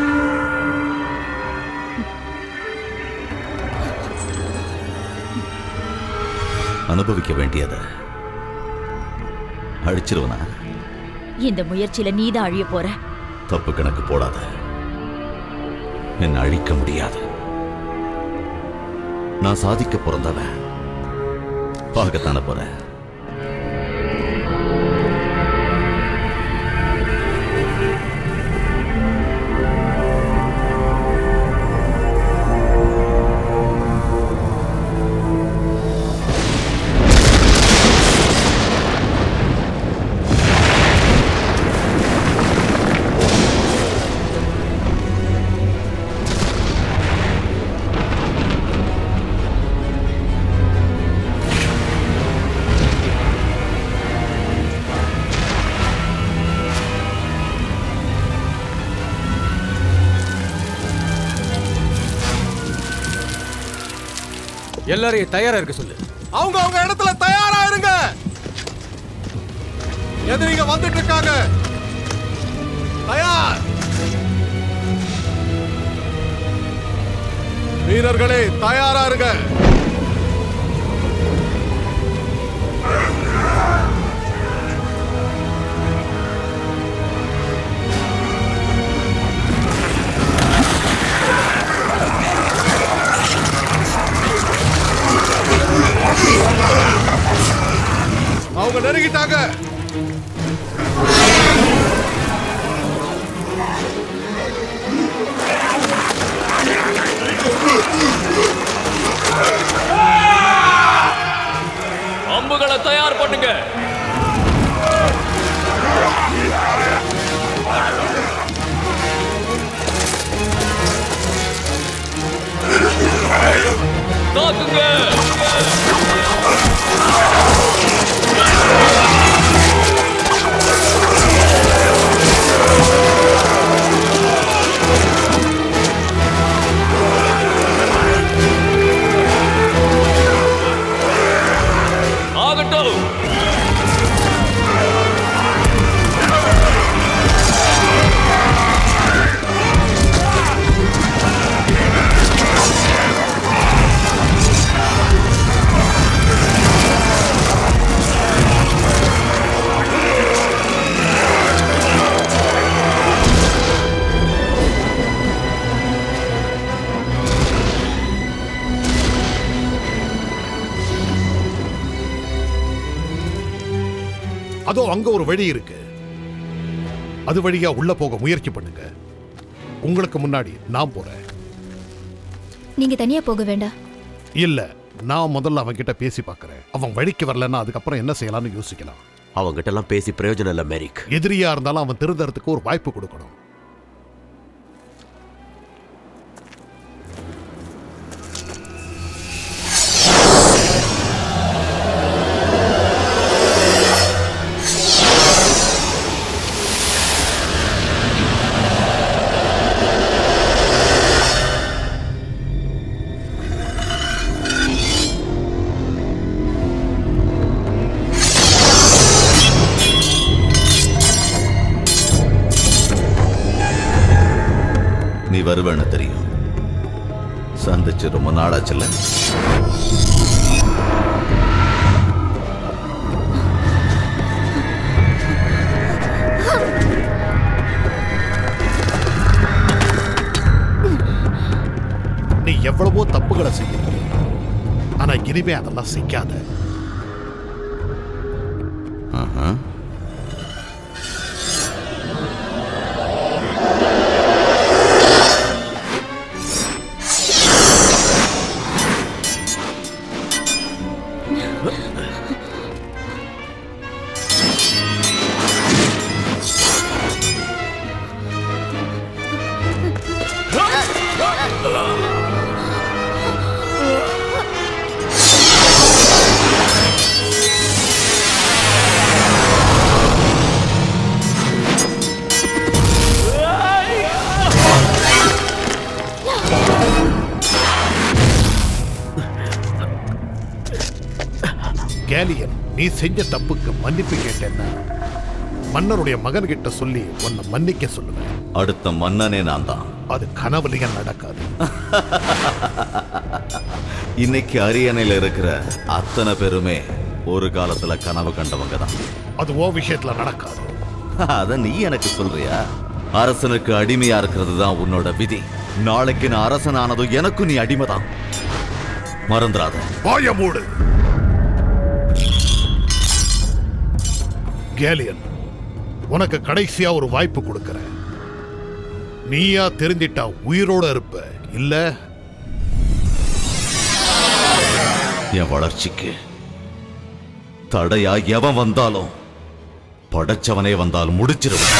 அனுபவிக்க வேண்டியத அழிச்சிருவனா? இந்த முயற்சியில நீதான் அழிய போற. தப்பு கணக்கு போடாத, என்ன அழிக்க முடியாது. நான் சாதிக்க பிறந்தவன், பார்க்கத்தானே போறேன். எல்லாரையும் தயாரா இருக்க சொல்லு. அவங்க அவங்க இடத்துல தயாரா இருங்க. எதிரிங்க வந்துட்டு இருக்காங்க. தயார். வீரர்களே தயாரா இருங்க. அவங்க நெருங்கிட்டாங்க. அம்புகளை தயார் பண்ணுங்க. தாக்குங்க. அதோ அங்க ஒரு வழி இருக்கு. அது வழியா உள்ள போக முயற்சி பண்ணுங்க. உங்களுக்கு முன்னாடி நான் போறேன். நீங்க தனியா போக வேண்டாம். இல்ல, நான் முதல்ல அவன் கிட்ட பேசி பார்க்கறேன். அவன் வழிக்கு வரலன்னா அதுக்கப்புறம் என்ன செய்யலாம்னு யோசிக்கலாம். அவங்க கிட்ட எல்லாம் பேசி பிரயோஜனம் இல்ல மேரிக். எதிரியா இருந்தாலும் அவன் திருந்தறதுக்கு ஒரு வாய்ப்பு கொடுக்கணும். நீ வருவேன்னு தெரியும். சந்திச்சு ரொம்ப நாளாச்சுல்ல. நீ எவ்வளவோ தப்புகளை செய்ய, ஆனா இனிமே அதெல்லாம் செய்யாத. கேலியன், நீ செஞ்ச தப்புக்கு மன்னிப்பு கேட்டேன்னா மன்னருடைய மகன் கிட்ட சொல்லி உன்னை மன்னிக்க சொல்லுவேன். அடுத்த மன்னனே நான் தான். அது கனவுலையும் நடக்காது. இன்னைக்கு அரியணையில இருக்கிற அத்தனை பேருமே ஒரு காலத்துல கனவு கண்டவங்க தான். அது ஓ விஷயத்துல நடக்காது. அத நீ எனக்கு சொல்றியா? அரசனுக்கு அடிமையா இருக்கிறது தான் உன்னோட விதி. நாளைக்கு நான் அரசன் ஆனதும் எனக்கும் நீ அடிமைதான். மறந்துடாத. வாய மூடு. கேலியன், உனக்கு கடைசியா ஒரு வாய்ப்பு கொடுக்கிறேன். நீயா தெரிஞ்சிட்டா உயிரோட இருப்ப, இல்ல என் வளர்ச்சிக்கு தடையா எவன் வந்தாலும் படைச்சவனே வந்தாலும் முடிச்சிருவேன்.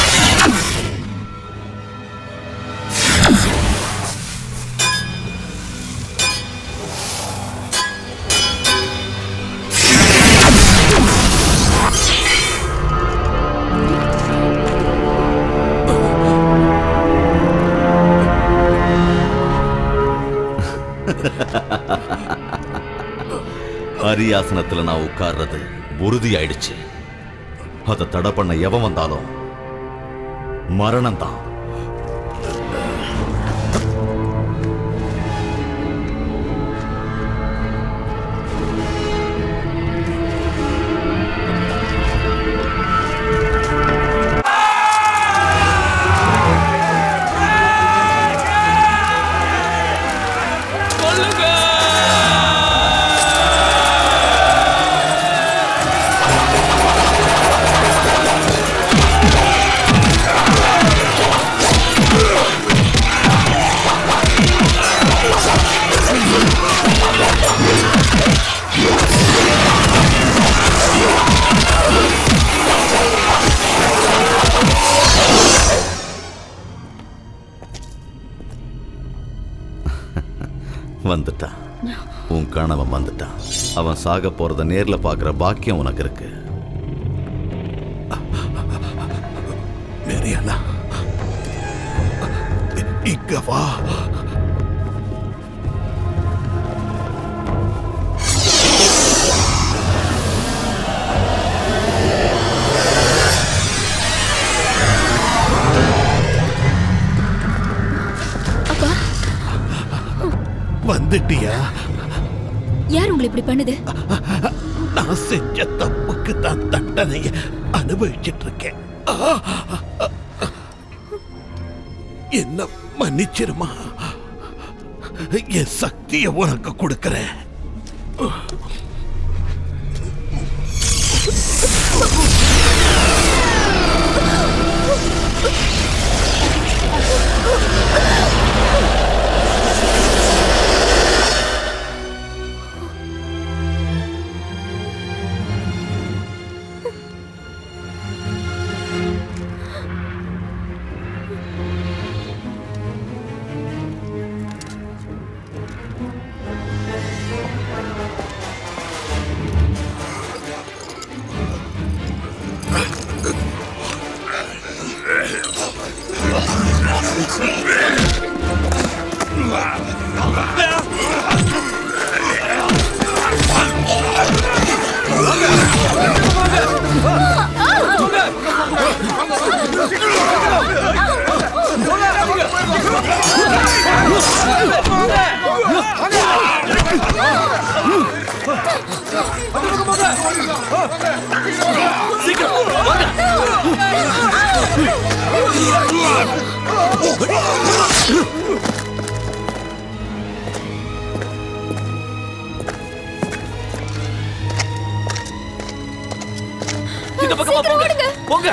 அரியாசனத்துல நான் உட்கார்றது உறுதி ஆயிடுச்சு. அதை தடை பண்ண எவன் வந்தாலும் மரணம் தான். வந்துட்டான். உன் கணவன் வந்துட்டான். அவன் சாக போறத நேர்ல பாக்குற பாக்கியம் உனக்கு இருக்கு. மேரியானா, இங்க வா. வந்துட்டியா? யார் உங்களை இப்படி பண்ணுது? நான் செஞ்ச தப்புக்கு தான் தண்டனைய அனுபவிச்சிட்டு இருக்கேன். என்ன மன்னிச்சிருமா? என் சக்தியை உனக்கு கொடுக்கிறேன். இந்த பக்கமா போங்க போங்க.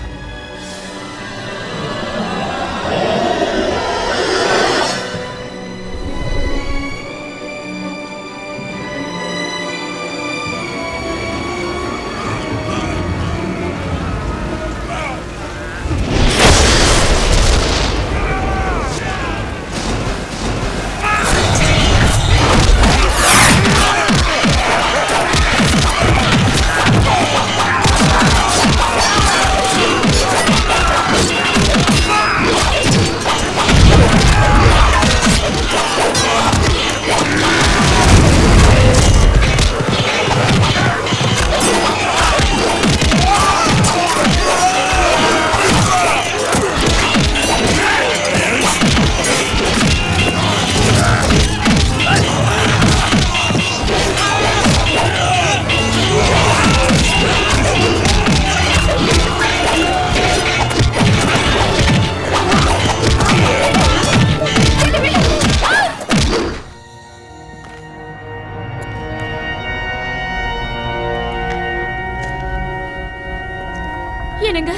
என்னங்க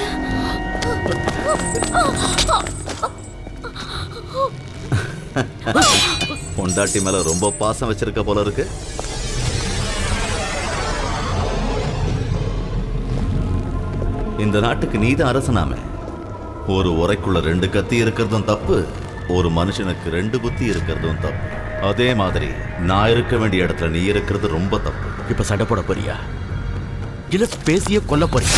பொண்டாட்டி மேல ரொம்ப பாசம் வச்சிருக்க போல இருக்கு. இந்த நாட்டுக்கு நீதான் அரசனாமே. ஒரு உரைக்குள்ள ரெண்டு கத்தி இருக்கிறதும் தப்பு, ஒரு மனுஷனுக்கு ரெண்டு புத்தி இருக்கிறதும் தப்பு. அதே மாதிரி நான் இருக்க வேண்டிய இடத்துல நீ இருக்கிறது ரொம்ப தப்பு. இப்ப சண்டை போட போறியா இல்ல பேசிய கொல்ல போறியா?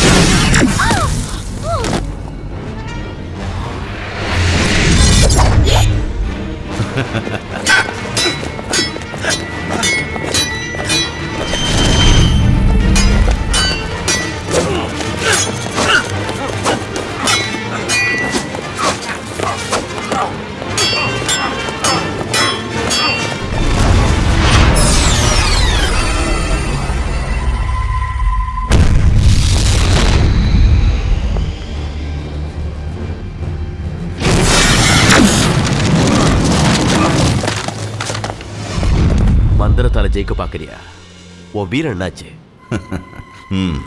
மந்திரத்தால ஜெயிக்க பாக்குறியா? உன் வீரன் என்னாச்சு? ம்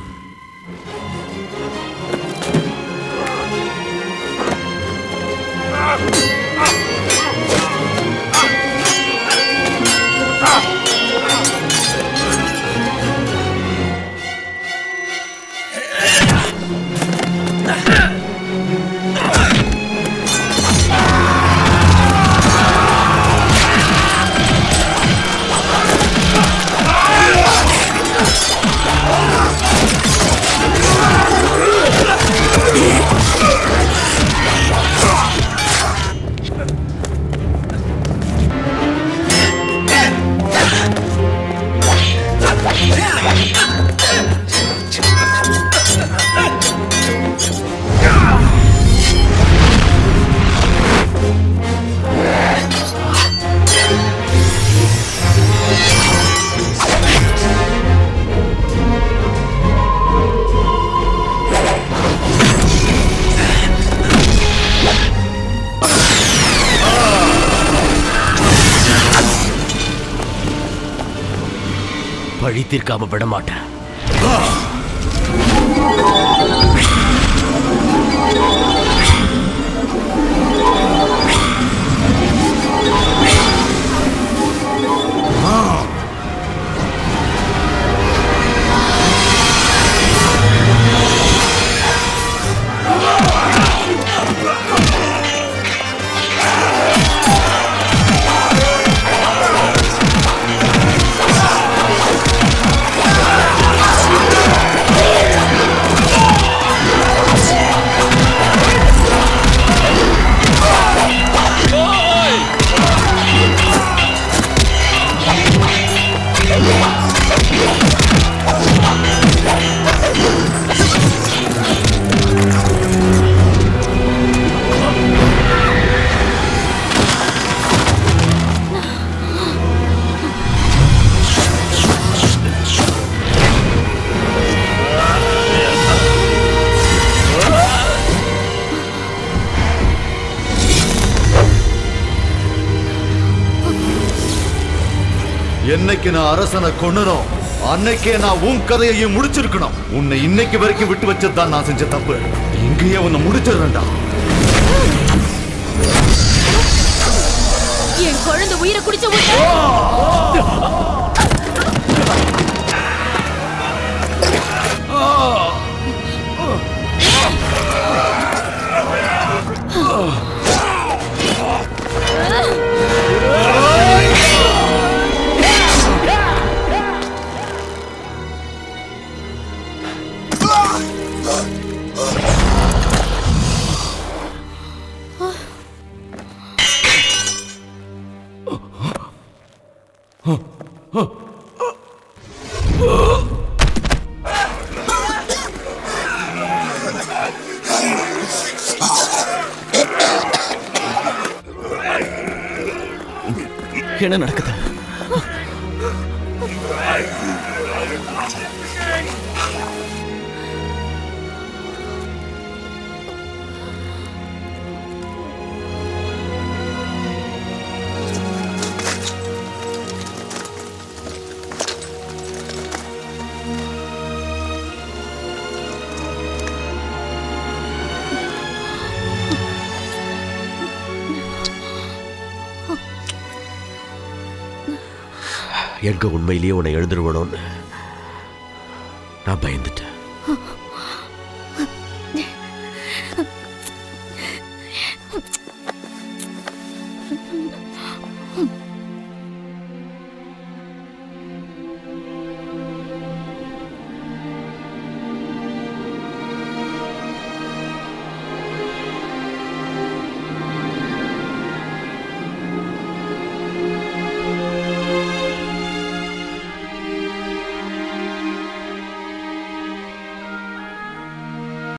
பழி தீர்க்காம விட மாட்டேன். Ah! என்னைக்கு நான் அரசனை கொன்னனோ அன்னைக்கே நான் உன் கதையையும் முடிச்சிருக்கணும். உன்னை இன்னைக்கு வரைக்கும் விட்டு வச்சதுதான் நான் செஞ்ச தப்பு. இங்கேயே உன்னை முடிச்சிடறேன்டா. என் குழந்தை உயிரை குடிச்ச உன்னை என்ன நடக்குது? எங்க உண்மையிலேயே உன்னை எழுந்துருவணும்னு நான் பயந்துட்டேன்.